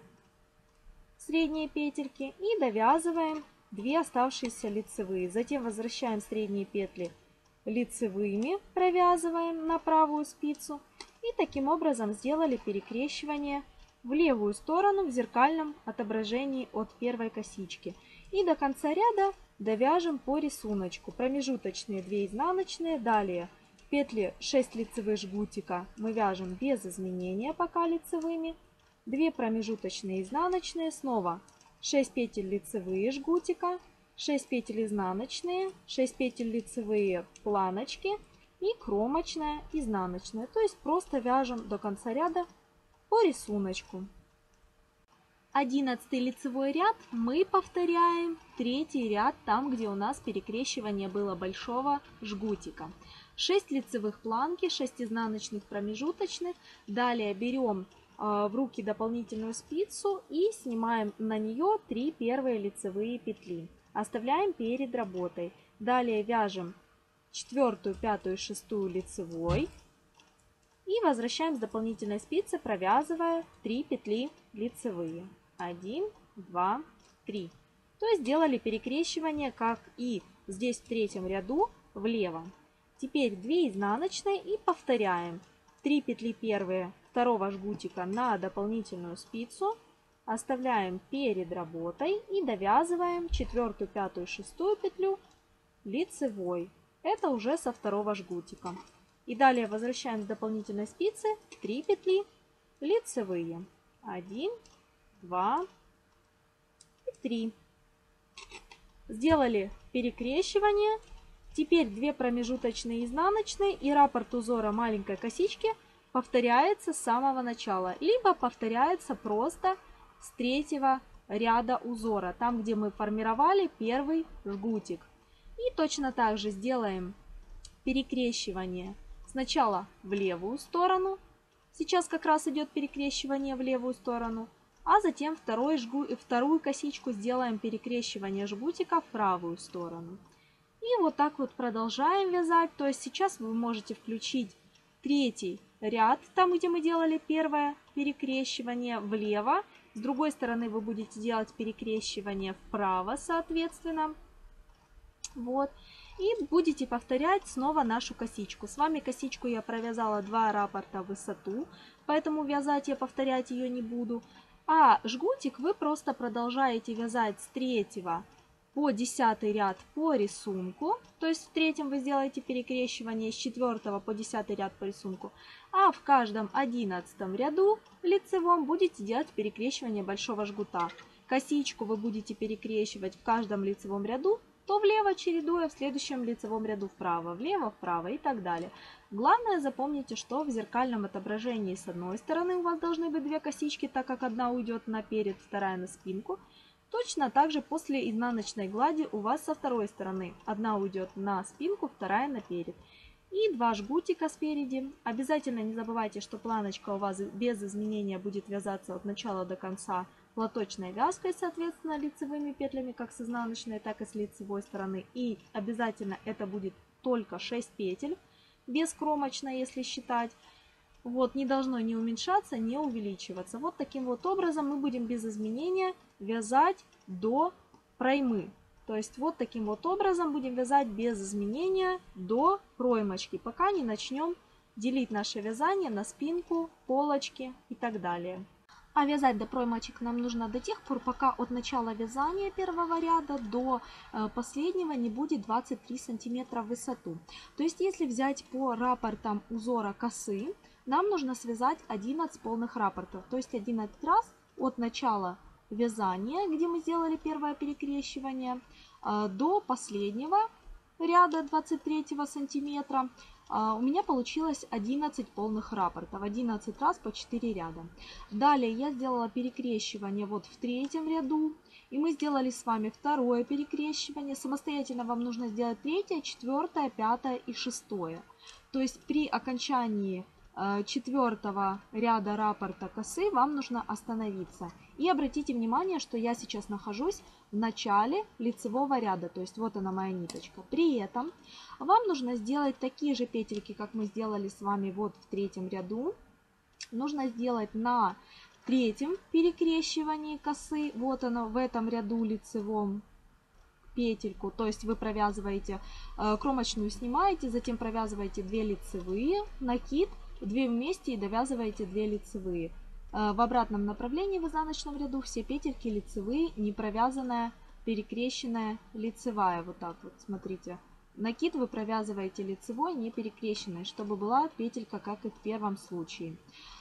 средние петельки, и довязываем две оставшиеся лицевые. Затем возвращаем средние петли лицевыми, провязываем на правую спицу. И таким образом сделали перекрещивание в левую сторону в зеркальном отображении от первой косички. И до конца ряда довяжем по рисунку. Промежуточные две изнаночные, далее петли шесть лицевых жгутика мы вяжем без изменения пока лицевыми. две промежуточные изнаночные, снова шесть петель лицевые жгутика, шесть петель изнаночные, шесть петель лицевые планочки и кромочная изнаночная. То есть просто вяжем до конца ряда по рисунку. одиннадцатый лицевой ряд мы повторяем третий ряд, там где у нас перекрещивание было большого жгутика. шесть лицевых планки, шесть изнаночных промежуточных. Далее берем э, в руки дополнительную спицу и снимаем на нее три первые лицевые петли. Оставляем перед работой. Далее вяжем четвертую, пятую, шестую лицевой. И возвращаем с дополнительной спицы, провязывая три петли лицевые. один, два, три. То есть сделали перекрещивание, как и здесь в третьем ряду, влево. Теперь две изнаночные и повторяем. три петли первые второго жгутика на дополнительную спицу. Оставляем перед работой и довязываем четвертую, пятую, шестую петлю лицевой. Это уже со второго жгутика. И далее возвращаем с дополнительной спицы три петли лицевые. один, два и три. Сделали перекрещивание. Теперь две промежуточные изнаночные и раппорт узора маленькой косички повторяется с самого начала. Либо повторяется просто с третьего ряда узора, там где мы формировали первый жгутик. И точно так же сделаем перекрещивание сначала в левую сторону. Сейчас как раз идет перекрещивание в левую сторону. А затем второй жгу... вторую косичку сделаем перекрещивание жгутика в правую сторону. И вот так вот продолжаем вязать. То есть сейчас вы можете включить третий ряд, там где мы делали первое перекрещивание, влево. С другой стороны вы будете делать перекрещивание вправо, соответственно. Вот. И будете повторять снова нашу косичку. С вами косичку я провязала два раппорта в высоту, поэтому вязать я повторять ее не буду. А жгутик вы просто продолжаете вязать с третьего по десятый ряд по рисунку. То есть в третьем вы сделаете перекрещивание, с четвертого по десятый ряд по рисунку. А в каждом одиннадцатом ряду лицевом будете делать перекрещивание большого жгута. Косичку вы будете перекрещивать в каждом лицевом ряду, то влево чередуя, в следующем лицевом ряду вправо, влево, вправо и так далее. Главное, запомните, что в зеркальном отображении с одной стороны у вас должны быть две косички, так как одна уйдет наперед, вторая на спинку. Точно так же после изнаночной глади у вас со второй стороны одна уйдет на спинку, вторая наперед. И два жгутика спереди. Обязательно не забывайте, что планочка у вас без изменения будет вязаться от начала до конца платочной вязкой, соответственно, лицевыми петлями, как с изнаночной, так и с лицевой стороны. И обязательно это будет только шесть петель, без кромочной, если считать. Вот, не должно ни уменьшаться, ни увеличиваться. Вот таким вот образом мы будем без изменения вязать до проймы. То есть вот таким вот образом будем вязать без изменения до проймочки, пока не начнем делить наше вязание на спинку, полочки и так далее. А вязать до проймочек нам нужно до тех пор, пока от начала вязания первого ряда до последнего не будет двадцать три сантиметра в высоту. То есть если взять по раппортам узора косы, нам нужно связать одиннадцать полных раппортов. То есть одиннадцать раз от начала вязания, где мы сделали первое перекрещивание, до последнего ряда двадцать третьего сантиметра. У меня получилось одиннадцать полных раппортов, одиннадцать раз по четыре ряда. Далее я сделала перекрещивание вот в третьем ряду, и мы сделали с вами второе перекрещивание. Самостоятельно вам нужно сделать третье, четвертое, пятое и шестое. То есть при окончании четвертого ряда раппорта косы вам нужно остановиться. И обратите внимание, что я сейчас нахожусь в начале лицевого ряда, то есть вот она моя ниточка. При этом вам нужно сделать такие же петельки, как мы сделали с вами вот в третьем ряду. Нужно сделать на третьем перекрещивании косы, вот она в этом ряду лицевом, петельку, то есть вы провязываете кромочную, снимаете, затем провязываете две лицевые, накид, две вместе и довязываете две лицевые. В обратном направлении в изнаночном ряду все петельки лицевые, не провязанная, перекрещенная лицевая. Вот так вот, смотрите. Накид вы провязываете лицевой, не перекрещенной, чтобы была петелька, как и в первом случае.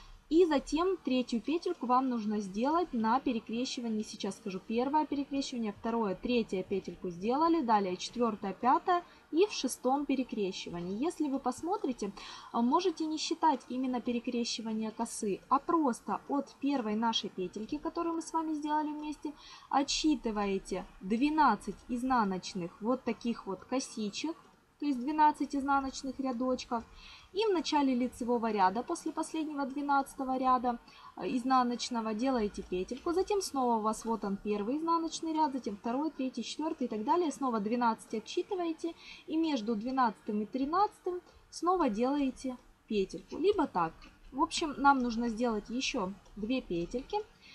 И затем третью петельку вам нужно сделать на перекрещивании. Сейчас скажу: первое перекрещивание, второе, третье петельку сделали, далее четвертое, пятое и в шестом перекрещивании. Если вы посмотрите, можете не считать именно перекрещивание косы, а просто от первой нашей петельки, которую мы с вами сделали вместе, отсчитываете двенадцать изнаночных вот таких вот косичек, то есть двенадцать изнаночных рядочков. И в начале лицевого ряда, после последнего двенадцатого ряда изнаночного, делаете петельку. Затем снова у вас вот он первый изнаночный ряд, затем второй, третий, четвертый и так далее. Снова двенадцать отсчитываете. И между двенадцатым и тринадцатым снова делаете петельку. Либо так. В общем, нам нужно сделать еще две петельки.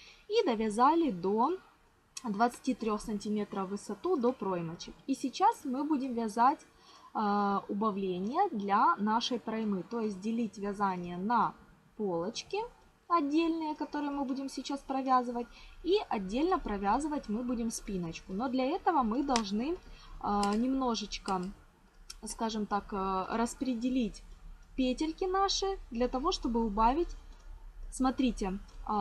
И довязали до двадцати трёх сантиметров в высоту, до проймочек. И сейчас мы будем вязать убавление для нашей проймы, то есть делить вязание на полочки отдельные, которые мы будем сейчас провязывать, и отдельно провязывать мы будем спиночку. Но для этого мы должны немножечко, скажем так, распределить петельки наши для того, чтобы убавить. Смотрите,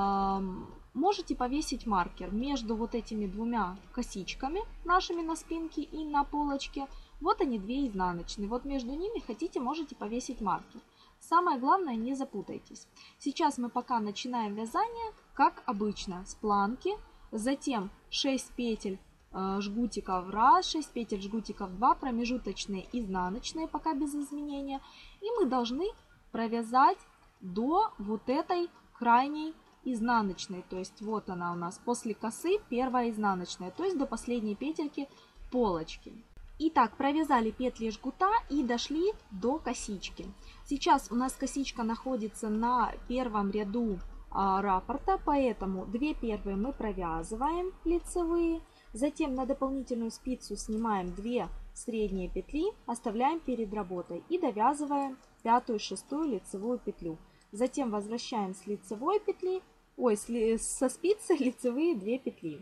можете повесить маркер между вот этими двумя косичками нашими на спинке и на полочке. Вот они, две изнаночные. Вот между ними хотите, можете повесить маркер. Самое главное, не запутайтесь. Сейчас мы пока начинаем вязание, как обычно, с планки. Затем шесть петель э, жгутиков раз, шесть петель жгутиков два, промежуточные изнаночные, пока без изменения. И мы должны провязать до вот этой крайней изнаночной. То есть вот она у нас после косы первая изнаночная, то есть до последней петельки полочки. Итак, провязали петли жгута и дошли до косички. Сейчас у нас косичка находится на первом ряду а, раппорта, поэтому две первые мы провязываем лицевые. Затем на дополнительную спицу снимаем две средние петли, оставляем перед работой и довязываем пятую, шестую лицевую петлю. Затем возвращаем с лицевой петли, ой, со спицы лицевые две петли.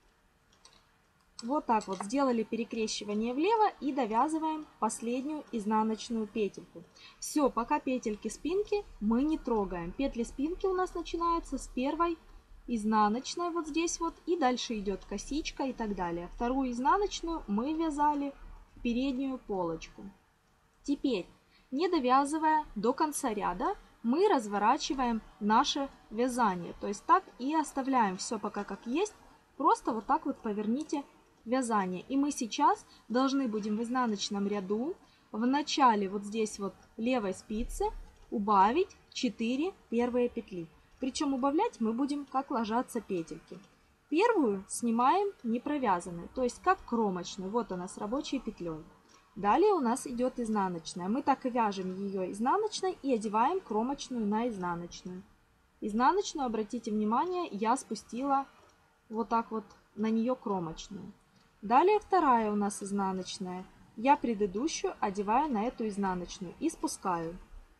Вот так вот сделали перекрещивание влево и довязываем последнюю изнаночную петельку. Все, пока петельки спинки мы не трогаем. Петли спинки у нас начинаются с первой изнаночной вот здесь вот, и дальше идет косичка и так далее. Вторую изнаночную мы вязали в переднюю полочку. Теперь, не довязывая до конца ряда, мы разворачиваем наше вязание. То есть так и оставляем все пока как есть. Просто вот так вот поверните вязание. И мы сейчас должны будем в изнаночном ряду в начале вот здесь вот левой спицы убавить четыре первые петли. Причем убавлять мы будем, как ложатся петельки. Первую снимаем не провязанную, то есть как кромочную. Вот она с рабочей петлей. Далее у нас идет изнаночная. Мы так и вяжем ее изнаночной и одеваем кромочную на изнаночную. Изнаночную, обратите внимание, я спустила вот так вот на нее кромочную. Далее вторая у нас изнаночная. Я предыдущую одеваю на эту изнаночную и спускаю.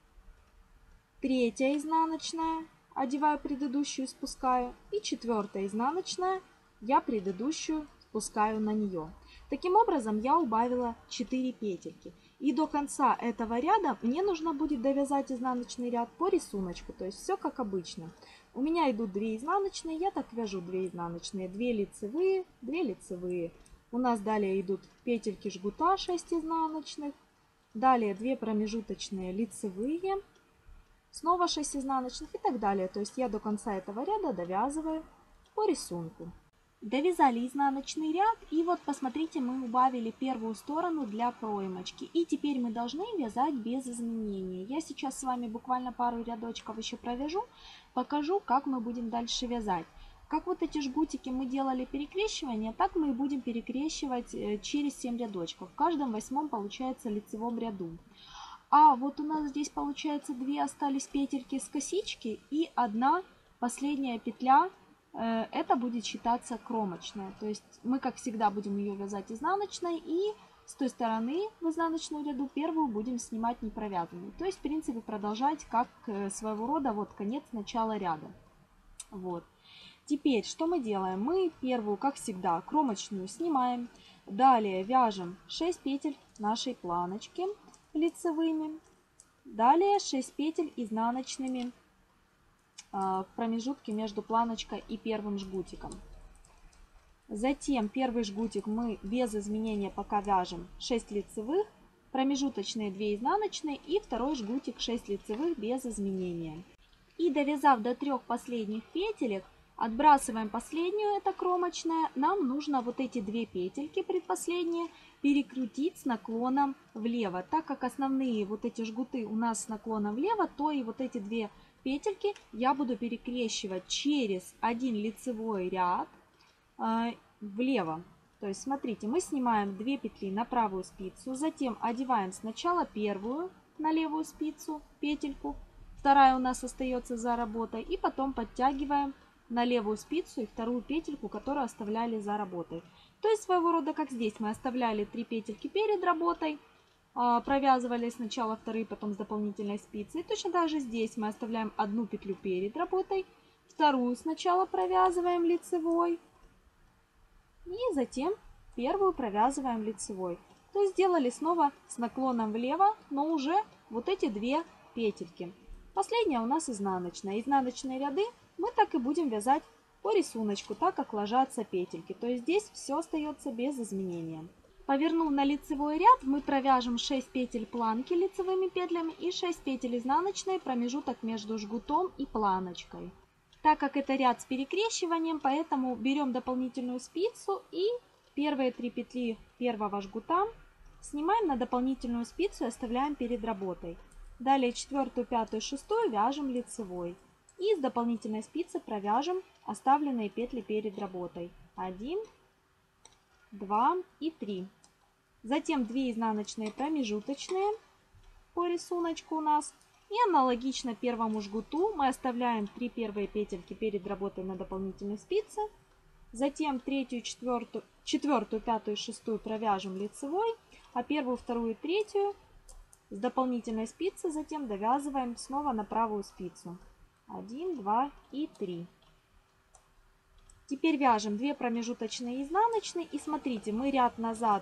Третья изнаночная. Одеваю предыдущую и спускаю. И четвертая изнаночная. Я предыдущую спускаю на нее. Таким образом я убавила четыре петельки. И до конца этого ряда мне нужно будет довязать изнаночный ряд по рисунку. То есть все как обычно. У меня идут две изнаночные, я так вяжу две изнаночные, две лицевые, две лицевые. У нас далее идут петельки жгута шесть изнаночных, далее две промежуточные лицевые, снова шесть изнаночных и так далее. То есть я до конца этого ряда довязываю по рисунку. Довязали изнаночный ряд, и вот посмотрите, мы убавили первую сторону для проймочки. И теперь мы должны вязать без изменений. Я сейчас с вами буквально пару рядочков еще провяжу, покажу, как мы будем дальше вязать. Как вот эти жгутики мы делали перекрещивание, так мы и будем перекрещивать через семь рядочков. В каждом восьмом получается лицевом ряду. А вот у нас здесь получается две остались петельки с косички и одна последняя петля. Это будет считаться кромочная. То есть мы, как всегда, будем ее вязать изнаночной. И с той стороны в изнаночную ряду первую будем снимать не провязанной. То есть, в принципе, продолжать как своего рода вот конец начала ряда. Вот. Теперь, что мы делаем? Мы первую, как всегда, кромочную снимаем. Далее вяжем шесть петель нашей планочки лицевыми. Далее шесть петель изнаночными в промежутке между планочкой и первым жгутиком. Затем первый жгутик мы без изменения пока вяжем шесть лицевых, промежуточные две изнаночные и второй жгутик шесть лицевых без изменения. И довязав до трех последних петелек, отбрасываем последнюю, это кромочная. Нам нужно вот эти две петельки предпоследние перекрутить с наклоном влево. Так как основные вот эти жгуты у нас с наклоном влево, то и вот эти две петельки я буду перекрещивать через один лицевой ряд э, влево. То есть смотрите, мы снимаем две петли на правую спицу, затем одеваем сначала первую на левую спицу петельку, вторая у нас остается за работой, и потом подтягиваем на левую спицу и вторую петельку, которую оставляли за работой. То есть своего рода как здесь мы оставляли три петельки перед работой, провязывали сначала вторые, потом с дополнительной спицей. Точно так же здесь мы оставляем одну петлю перед работой, вторую сначала провязываем лицевой и затем первую провязываем лицевой. То есть сделали снова с наклоном влево, но уже вот эти две петельки. Последняя у нас изнаночная. Изнаночные ряды мы так и будем вязать по рисунку, так как ложатся петельки. То есть здесь все остается без изменения. Повернув на лицевой ряд, мы провяжем шесть петель планки лицевыми петлями и шесть петель изнаночной, промежуток между жгутом и планочкой. Так как это ряд с перекрещиванием, поэтому берем дополнительную спицу и первые три петли первого жгута снимаем на дополнительную спицу и оставляем перед работой. Далее четвертую, пятую, шестую вяжем лицевой. И с дополнительной спицы провяжем оставленные петли перед работой. один, два и три. Затем две изнаночные промежуточные по рисунку у нас. И аналогично первому жгуту мы оставляем три первые петельки перед работой на дополнительной спице. Затем третью, четвертую, четвертую, пятую, шестую провяжем лицевой, а первую, вторую и третью с дополнительной спицы затем довязываем снова на правую спицу. один, два и три. Теперь вяжем две промежуточные изнаночные. И смотрите, мы ряд назад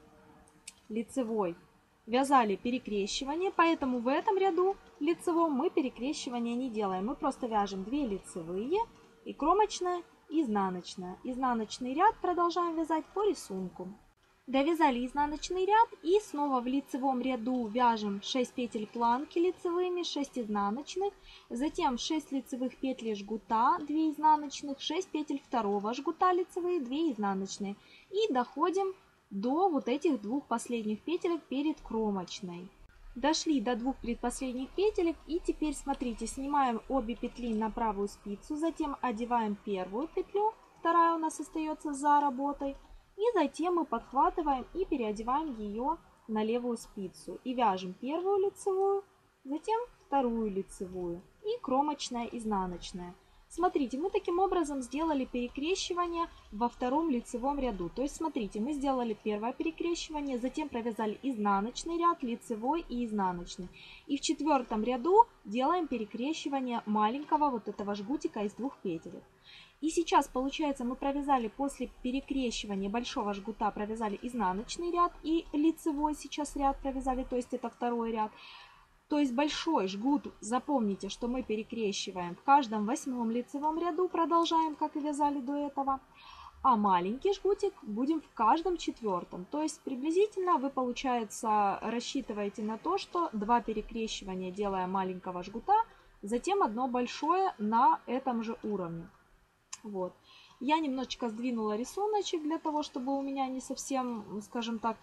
лицевой вязали перекрещивание, поэтому в этом ряду лицевом мы перекрещивание не делаем. Мы просто вяжем две лицевые и кромочная, изнаночная. Изнаночный ряд продолжаем вязать по рисунку. Довязали изнаночный ряд и снова в лицевом ряду вяжем шесть петель планки лицевыми, шесть изнаночных, затем шесть лицевых петель жгута, две изнаночных, шесть петель второго жгута лицевые, две изнаночные. И доходим до вот этих двух последних петелек перед кромочной. Дошли до двух предпоследних петелек и теперь смотрите, снимаем обе петли на правую спицу, затем одеваем первую петлю, вторая у нас остается за работой. И затем мы подхватываем и переодеваем ее на левую спицу. И вяжем первую лицевую, затем вторую лицевую и кромочная, изнаночная. Смотрите, мы таким образом сделали перекрещивание во втором лицевом ряду. То есть, смотрите, мы сделали первое перекрещивание, затем провязали изнаночный ряд, лицевой и изнаночный. И в четвертом ряду делаем перекрещивание маленького вот этого жгутика из двух петель. И сейчас, получается, мы провязали после перекрещивания большого жгута, провязали изнаночный ряд и лицевой сейчас ряд провязали, то есть это второй ряд. То есть большой жгут, запомните, что мы перекрещиваем в каждом восьмом лицевом ряду, продолжаем, как и вязали до этого. А маленький жгутик будем в каждом четвертом. То есть приблизительно вы, получается, рассчитываете на то, что два перекрещивания делая маленького жгута, затем одно большое на этом же уровне. Вот. Я немножечко сдвинула рисуночек для того, чтобы у меня не совсем, скажем так,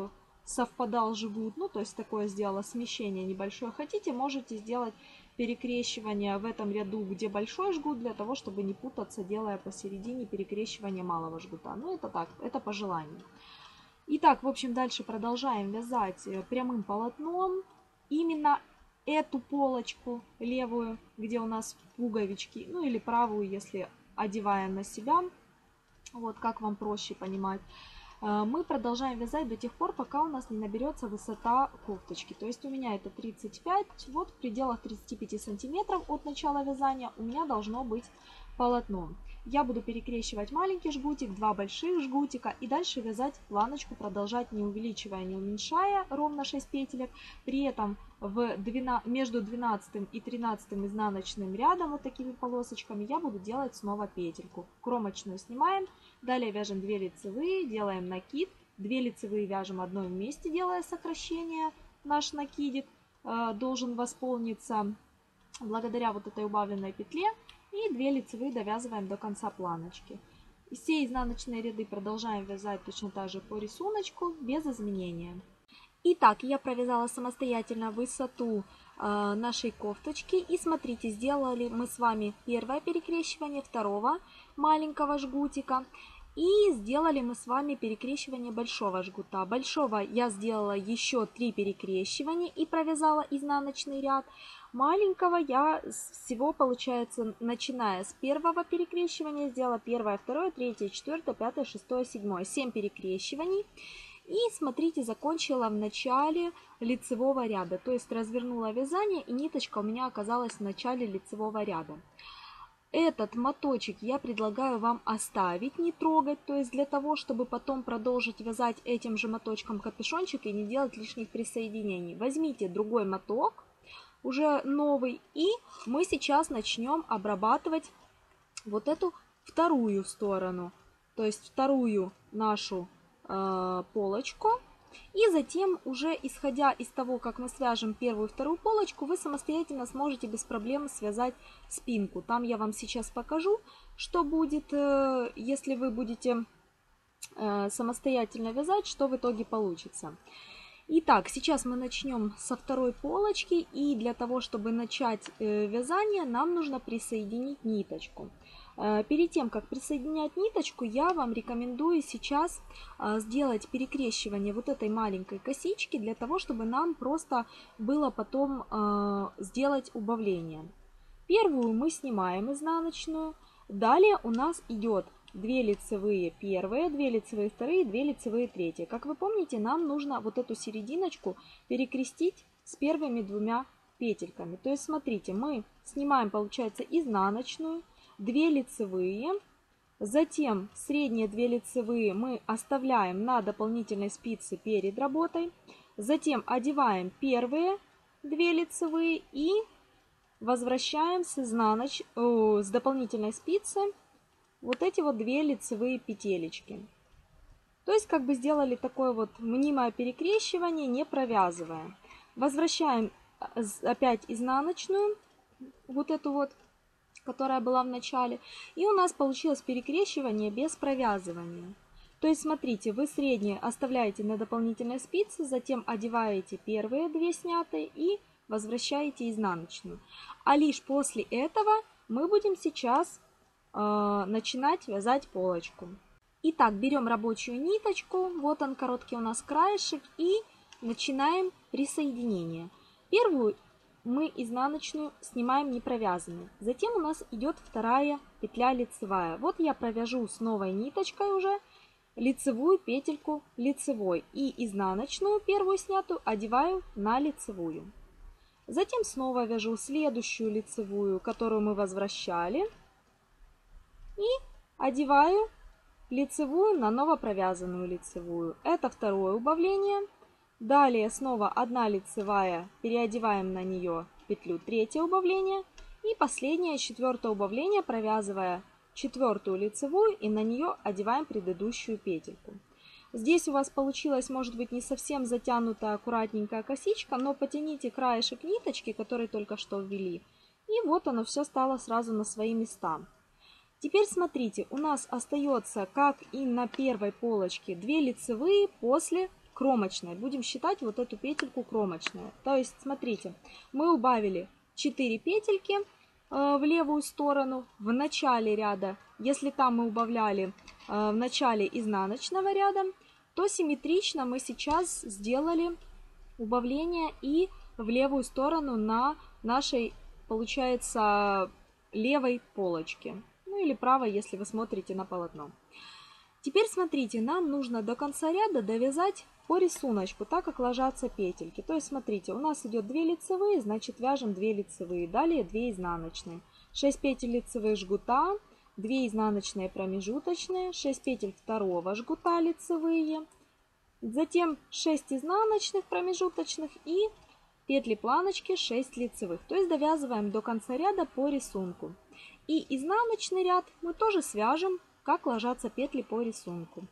совпадал жгут. Ну, то есть такое сделала смещение небольшое. Хотите, можете сделать перекрещивание в этом ряду, где большой жгут, для того, чтобы не путаться, делая посередине перекрещивание малого жгута. Ну, это так, это по желанию. Итак, в общем, дальше продолжаем вязать прямым полотном. Именно эту полочку левую, где у нас пуговички, ну или правую, если одеваем на себя, вот как вам проще понимать, мы продолжаем вязать до тех пор, пока у нас не наберется высота кофточки. То есть у меня это тридцать пять, вот в пределах тридцати пяти сантиметров от начала вязания у меня должно быть полотно. Я буду перекрещивать маленький жгутик, два больших жгутика и дальше вязать планочку, продолжать не увеличивая, не уменьшая, ровно шесть петелек. При этом в двенадцать, между двенадцатым и тринадцатым изнаночным рядом вот такими полосочками я буду делать снова петельку. Кромочную снимаем, далее вяжем две лицевые, делаем накид, две лицевые вяжем одной вместе, делая сокращение. Наш накидик э, должен восполниться благодаря вот этой убавленной петле. И две лицевые довязываем до конца планочки. И все изнаночные ряды продолжаем вязать точно так же по рисунку, без изменения. Итак, я провязала самостоятельно высоту э, нашей кофточки. И смотрите, сделали мы с вами первое перекрещивание второго маленького жгутика. И сделали мы с вами перекрещивание большого жгута. Большого я сделала еще три перекрещивания и провязала изнаночный ряд. Маленького я всего, получается, начиная с первого перекрещивания, сделала первое, второе, третье, четвертое, пятое, шестое, седьмое. семь перекрещиваний. И, смотрите, закончила в начале лицевого ряда. То есть развернула вязание, и ниточка у меня оказалась в начале лицевого ряда. Этот моточек я предлагаю вам оставить, не трогать, то есть для того, чтобы потом продолжить вязать этим же моточком капюшончик и не делать лишних присоединений. Возьмите другой моток, уже новый, и мы сейчас начнем обрабатывать вот эту вторую сторону, то есть вторую нашу э, полочку. И затем, уже исходя из того, как мы свяжем первую и вторую полочку, вы самостоятельно сможете без проблем связать спинку. Там я вам сейчас покажу, что будет, если вы будете самостоятельно вязать, что в итоге получится. Итак, сейчас мы начнем со второй полочки. И для того, чтобы начать вязание, нам нужно присоединить ниточку. Перед тем, как присоединять ниточку, я вам рекомендую сейчас сделать перекрещивание вот этой маленькой косички, для того, чтобы нам просто было потом сделать убавление. Первую мы снимаем изнаночную. Далее у нас идет две лицевые первые, две лицевые вторые, две лицевые третьи. Как вы помните, нам нужно вот эту серединочку перекрестить с первыми двумя петельками. То есть, смотрите, мы снимаем, получается, изнаночную, две лицевые, затем средние две лицевые мы оставляем на дополнительной спице перед работой, затем одеваем первые две лицевые и возвращаем с, изнаноч... О, с дополнительной спицы вот эти вот две лицевые петелечки. То есть как бы сделали такое вот мнимое перекрещивание, не провязывая. Возвращаем опять изнаночную, вот эту вот, которая была в начале. И у нас получилось перекрещивание без провязывания. То есть, смотрите, вы средние оставляете на дополнительной спице, затем одеваете первые две снятые и возвращаете изнаночную. А лишь после этого мы будем сейчас э, начинать вязать полочку. Итак, берем рабочую ниточку, вот он короткий у нас краешек, и начинаем присоединение. Первую мы изнаночную снимаем не провязанной. Затем у нас идет вторая петля лицевая. Вот я провяжу с новой ниточкой уже лицевую петельку лицевой и изнаночную первую снятую одеваю на лицевую. Затем снова вяжу следующую лицевую, которую мы возвращали, и одеваю лицевую на новопровязанную лицевую. Это второе убавление. Далее снова одна лицевая, переодеваем на нее петлю, третье убавление. И последнее, четвертое убавление, провязывая четвертую лицевую и на нее одеваем предыдущую петельку. Здесь у вас получилась, может быть, не совсем затянутая аккуратненькая косичка, но потяните краешек ниточки, который только что ввели. И вот оно все стало сразу на свои места. Теперь смотрите, у нас остается, как и на первой полочке, две лицевые после кромочной. Будем считать вот эту петельку кромочной. То есть, смотрите, мы убавили четыре петельки э, в левую сторону в начале ряда. Если там мы убавляли э, в начале изнаночного ряда, то симметрично мы сейчас сделали убавление и в левую сторону на нашей, получается, левой полочке. Ну или правой, если вы смотрите на полотно. Теперь смотрите, нам нужно до конца ряда довязать по рисунку, так как ложатся петельки. То есть смотрите, у нас идет две лицевые, значит вяжем две лицевые, далее две изнаночные, шесть петель лицевых жгута, две изнаночные промежуточные, шесть петель второго жгута лицевые, затем шесть изнаночных промежуточных и петли планочки шесть лицевых. То есть довязываем до конца ряда по рисунку. И изнаночный ряд мы тоже свяжем, как ложатся петли по рисунку.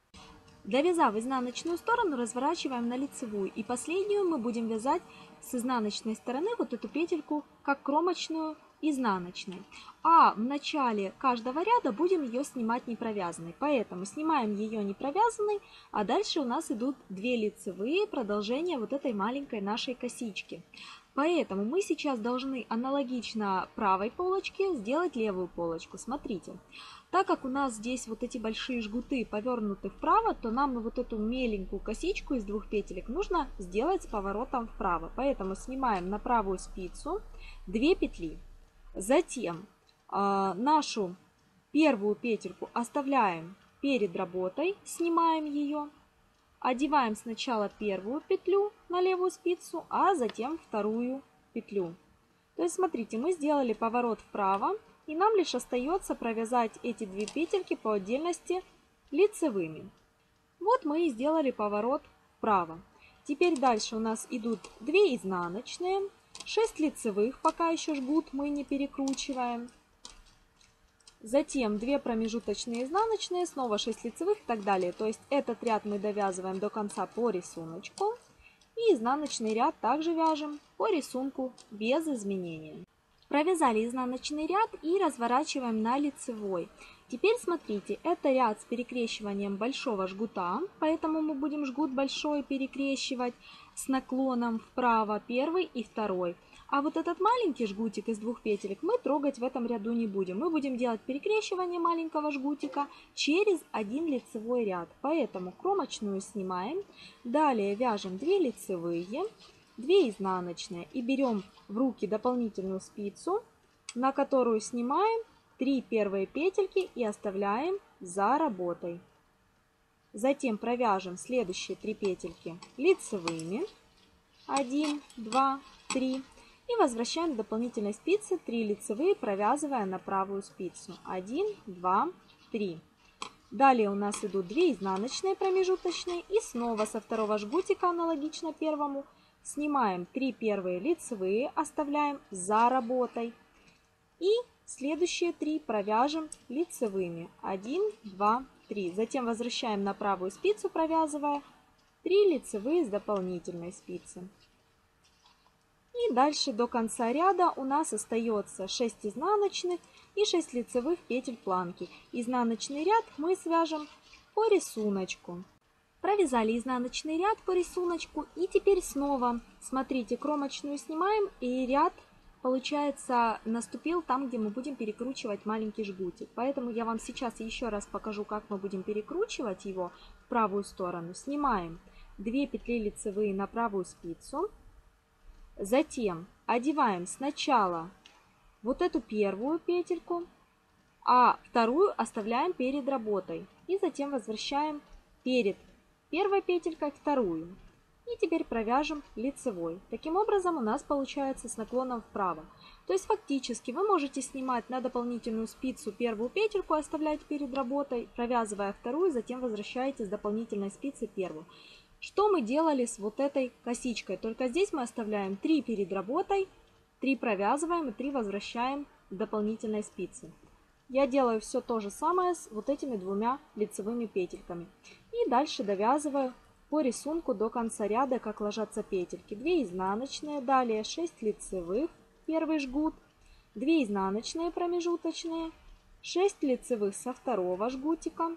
Довязав изнаночную сторону, разворачиваем на лицевую. И последнюю мы будем вязать с изнаночной стороны вот эту петельку, как кромочную изнаночной. А в начале каждого ряда будем ее снимать не провязанной. Поэтому снимаем ее не провязанной, а дальше у нас идут две лицевые, продолжение вот этой маленькой нашей косички. Поэтому мы сейчас должны аналогично правой полочке сделать левую полочку. Смотрите, так как у нас здесь вот эти большие жгуты повернуты вправо, то нам вот эту меленькую косичку из двух петелек нужно сделать с поворотом вправо. Поэтому снимаем на правую спицу две петли. Затем э, нашу первую петельку оставляем перед работой, снимаем ее. Одеваем сначала первую петлю на левую спицу, а затем вторую петлю. То есть смотрите, мы сделали поворот вправо, и нам лишь остается провязать эти две петельки по отдельности лицевыми. Вот мы и сделали поворот вправо. Теперь дальше у нас идут две изнаночные, шесть лицевых, пока еще жгут мы не перекручиваем. Затем две промежуточные изнаночные, снова шесть лицевых и так далее. То есть этот ряд мы довязываем до конца по рисунку. И изнаночный ряд также вяжем по рисунку без изменения. Провязали изнаночный ряд и разворачиваем на лицевой. Теперь смотрите, это ряд с перекрещиванием большого жгута, поэтому мы будем жгут большой перекрещивать с наклоном вправо первый и второй. А вот этот маленький жгутик из двух петелек мы трогать в этом ряду не будем. Мы будем делать перекрещивание маленького жгутика через один лицевой ряд. Поэтому кромочную снимаем. Далее вяжем две лицевые, две изнаночные и берем в руки дополнительную спицу, на которую снимаем три первые петельки и оставляем за работой. Затем провяжем следующие три петельки лицевыми. один, два, три. И возвращаем к дополнительной спице три лицевые, провязывая на правую спицу. один, два, три. Далее у нас идут две изнаночные промежуточные. И снова со второго жгутика, аналогично первому, снимаем три первые лицевые, оставляем за работой. И следующие три провяжем лицевыми. один, два, три. Затем возвращаем на правую спицу, провязывая три лицевые с дополнительной спицы. И дальше до конца ряда у нас остается шесть изнаночных и шесть лицевых петель планки. Изнаночный ряд мы свяжем по рисунку. Провязали изнаночный ряд по рисунку. И теперь снова, смотрите, кромочную снимаем. И ряд, получается, наступил там, где мы будем перекручивать маленький жгутик. Поэтому я вам сейчас еще раз покажу, как мы будем перекручивать его в правую сторону. Снимаем две петли лицевые на правую спицу. Затем одеваем сначала вот эту первую петельку, а вторую оставляем перед работой. И затем возвращаем перед первой петелькой вторую. И теперь провяжем лицевой. Таким образом у нас получается с наклоном вправо. То есть фактически вы можете снимать на дополнительную спицу первую петельку, оставлять перед работой, провязывая вторую, затем возвращаете с дополнительной спицы первую. Что мы делали с вот этой косичкой? Только здесь мы оставляем три перед работой, три провязываем и три возвращаем к дополнительной спице. Я делаю все то же самое с вот этими двумя лицевыми петельками. И дальше довязываю по рисунку до конца ряда, как ложатся петельки. две изнаночные, далее шесть лицевых, первый жгут, две изнаночные промежуточные, шесть лицевых со второго жгутика,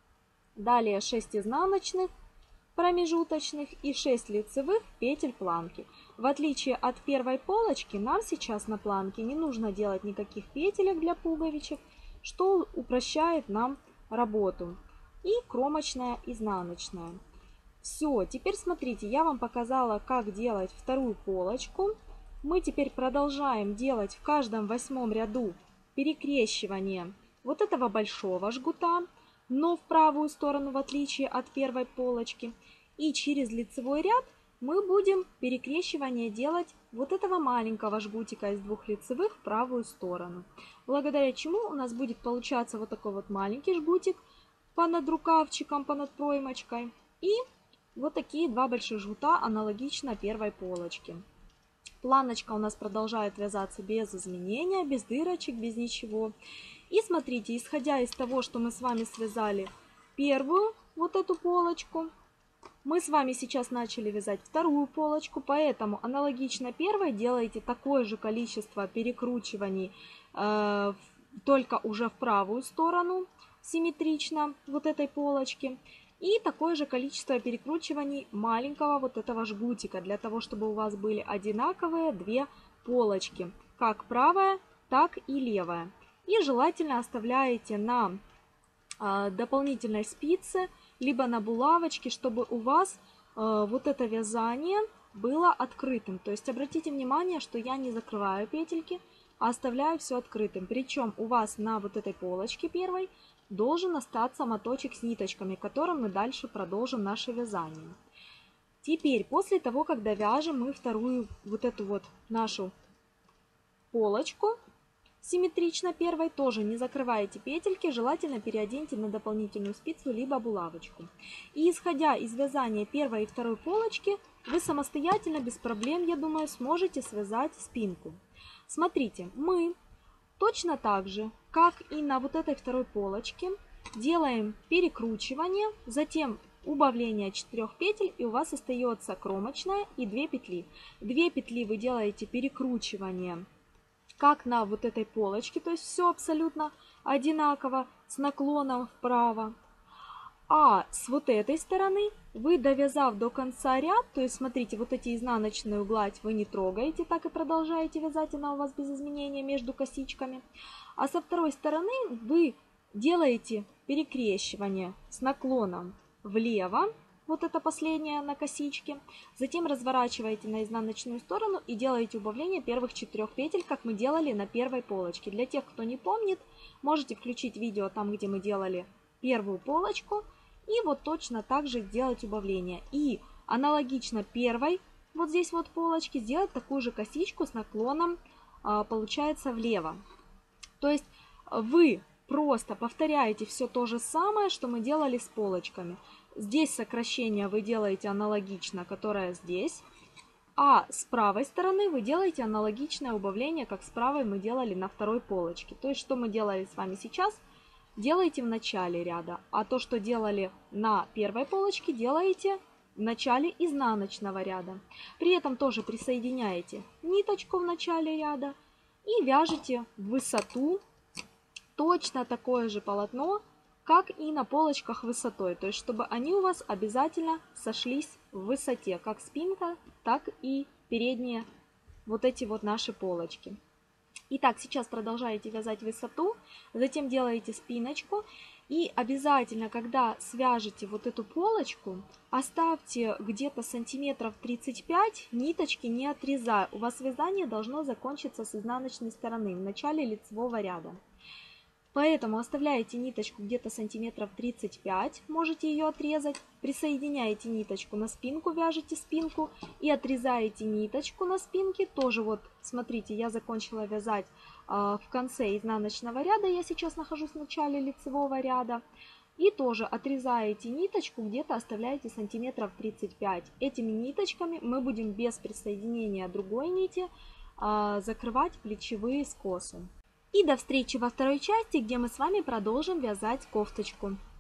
далее шесть изнаночных промежуточных и шесть лицевых петель планки. В отличие от первой полочки, нам сейчас на планке не нужно делать никаких петелек для пуговичек, что упрощает нам работу. И кромочная изнаночная. Все, теперь смотрите, я вам показала, как делать вторую полочку. Мы теперь продолжаем делать в каждом восьмом ряду перекрещивание вот этого большого жгута, но в правую сторону, в отличие от первой полочки. И через лицевой ряд мы будем перекрещивание делать вот этого маленького жгутика из двух лицевых в правую сторону. Благодаря чему у нас будет получаться вот такой вот маленький жгутик понад рукавчиком, понад проймочкой. И вот такие два больших жгута аналогично первой полочке. Планочка у нас продолжает вязаться без изменения, без дырочек, без ничего. И смотрите, исходя из того, что мы с вами связали первую вот эту полочку, мы с вами сейчас начали вязать вторую полочку, поэтому аналогично первой делаете такое же количество перекручиваний, э, только уже в правую сторону, симметрично вот этой полочки. И такое же количество перекручиваний маленького вот этого жгутика, для того, чтобы у вас были одинаковые две полочки, как правая, так и левая. И желательно оставляете на э, дополнительной спице, либо на булавочке, чтобы у вас э, вот это вязание было открытым. То есть обратите внимание, что я не закрываю петельки, а оставляю все открытым. Причем у вас на вот этой полочке первой должен остаться моточек с ниточками, которым мы дальше продолжим наше вязание. Теперь, после того, как довяжем мы вторую вот эту вот нашу полочку, симметрично первой, тоже не закрываете петельки, желательно переоденьте на дополнительную спицу либо булавочку. И исходя из вязания первой и второй полочки, вы самостоятельно, без проблем, я думаю, сможете связать спинку. Смотрите, мы точно так же, как и на вот этой второй полочке, делаем перекручивание, затем убавление четырёх петель, и у вас остается кромочная и две петли. две петли вы делаете перекручивание, как на вот этой полочке, то есть все абсолютно одинаково, с наклоном вправо. А с вот этой стороны вы, довязав до конца ряд, то есть смотрите, вот эти изнаночную гладь вы не трогаете, так и продолжаете вязать, она у вас без изменения между косичками. А со второй стороны вы делаете перекрещивание с наклоном влево, вот это последнее на косичке, затем разворачиваете на изнаночную сторону и делаете убавление первых четырех петель, как мы делали на первой полочке. Для тех, кто не помнит, можете включить видео там, где мы делали первую полочку, и вот точно так же делать убавление. И аналогично первой, вот здесь вот полочке, сделать такую же косичку с наклоном, получается, влево. То есть вы просто повторяете все то же самое, что мы делали с полочками. Здесь сокращение вы делаете аналогично, которое здесь. А с правой стороны вы делаете аналогичное убавление, как с правой мы делали на второй полочке. То есть, что мы делали с вами сейчас, делаете в начале ряда. А то, что делали на первой полочке, делаете в начале изнаночного ряда. При этом тоже присоединяете ниточку в начале ряда и вяжете в высоту точно такое же полотно, как и на полочках высотой. То есть, чтобы они у вас обязательно сошлись в высоте, как спинка, так и передние вот эти вот наши полочки. Итак, сейчас продолжаете вязать высоту, затем делаете спиночку. И обязательно, когда свяжете вот эту полочку, оставьте где-то сантиметров тридцать пять, ниточки не отрезая. У вас вязание должно закончиться с изнаночной стороны, в начале лицевого ряда. Поэтому оставляете ниточку где-то сантиметров тридцать пять, можете ее отрезать, присоединяете ниточку на спинку, вяжете спинку и отрезаете ниточку на спинке. Тоже вот, смотрите, я закончила вязать э, в конце изнаночного ряда, я сейчас нахожусь в начале лицевого ряда. И тоже отрезаете ниточку, где-то оставляете сантиметров тридцать пять. Этими ниточками мы будем без присоединения другой нити э, закрывать плечевые скосы. И до встречи во второй части, где мы с вами продолжим вязать кофточку.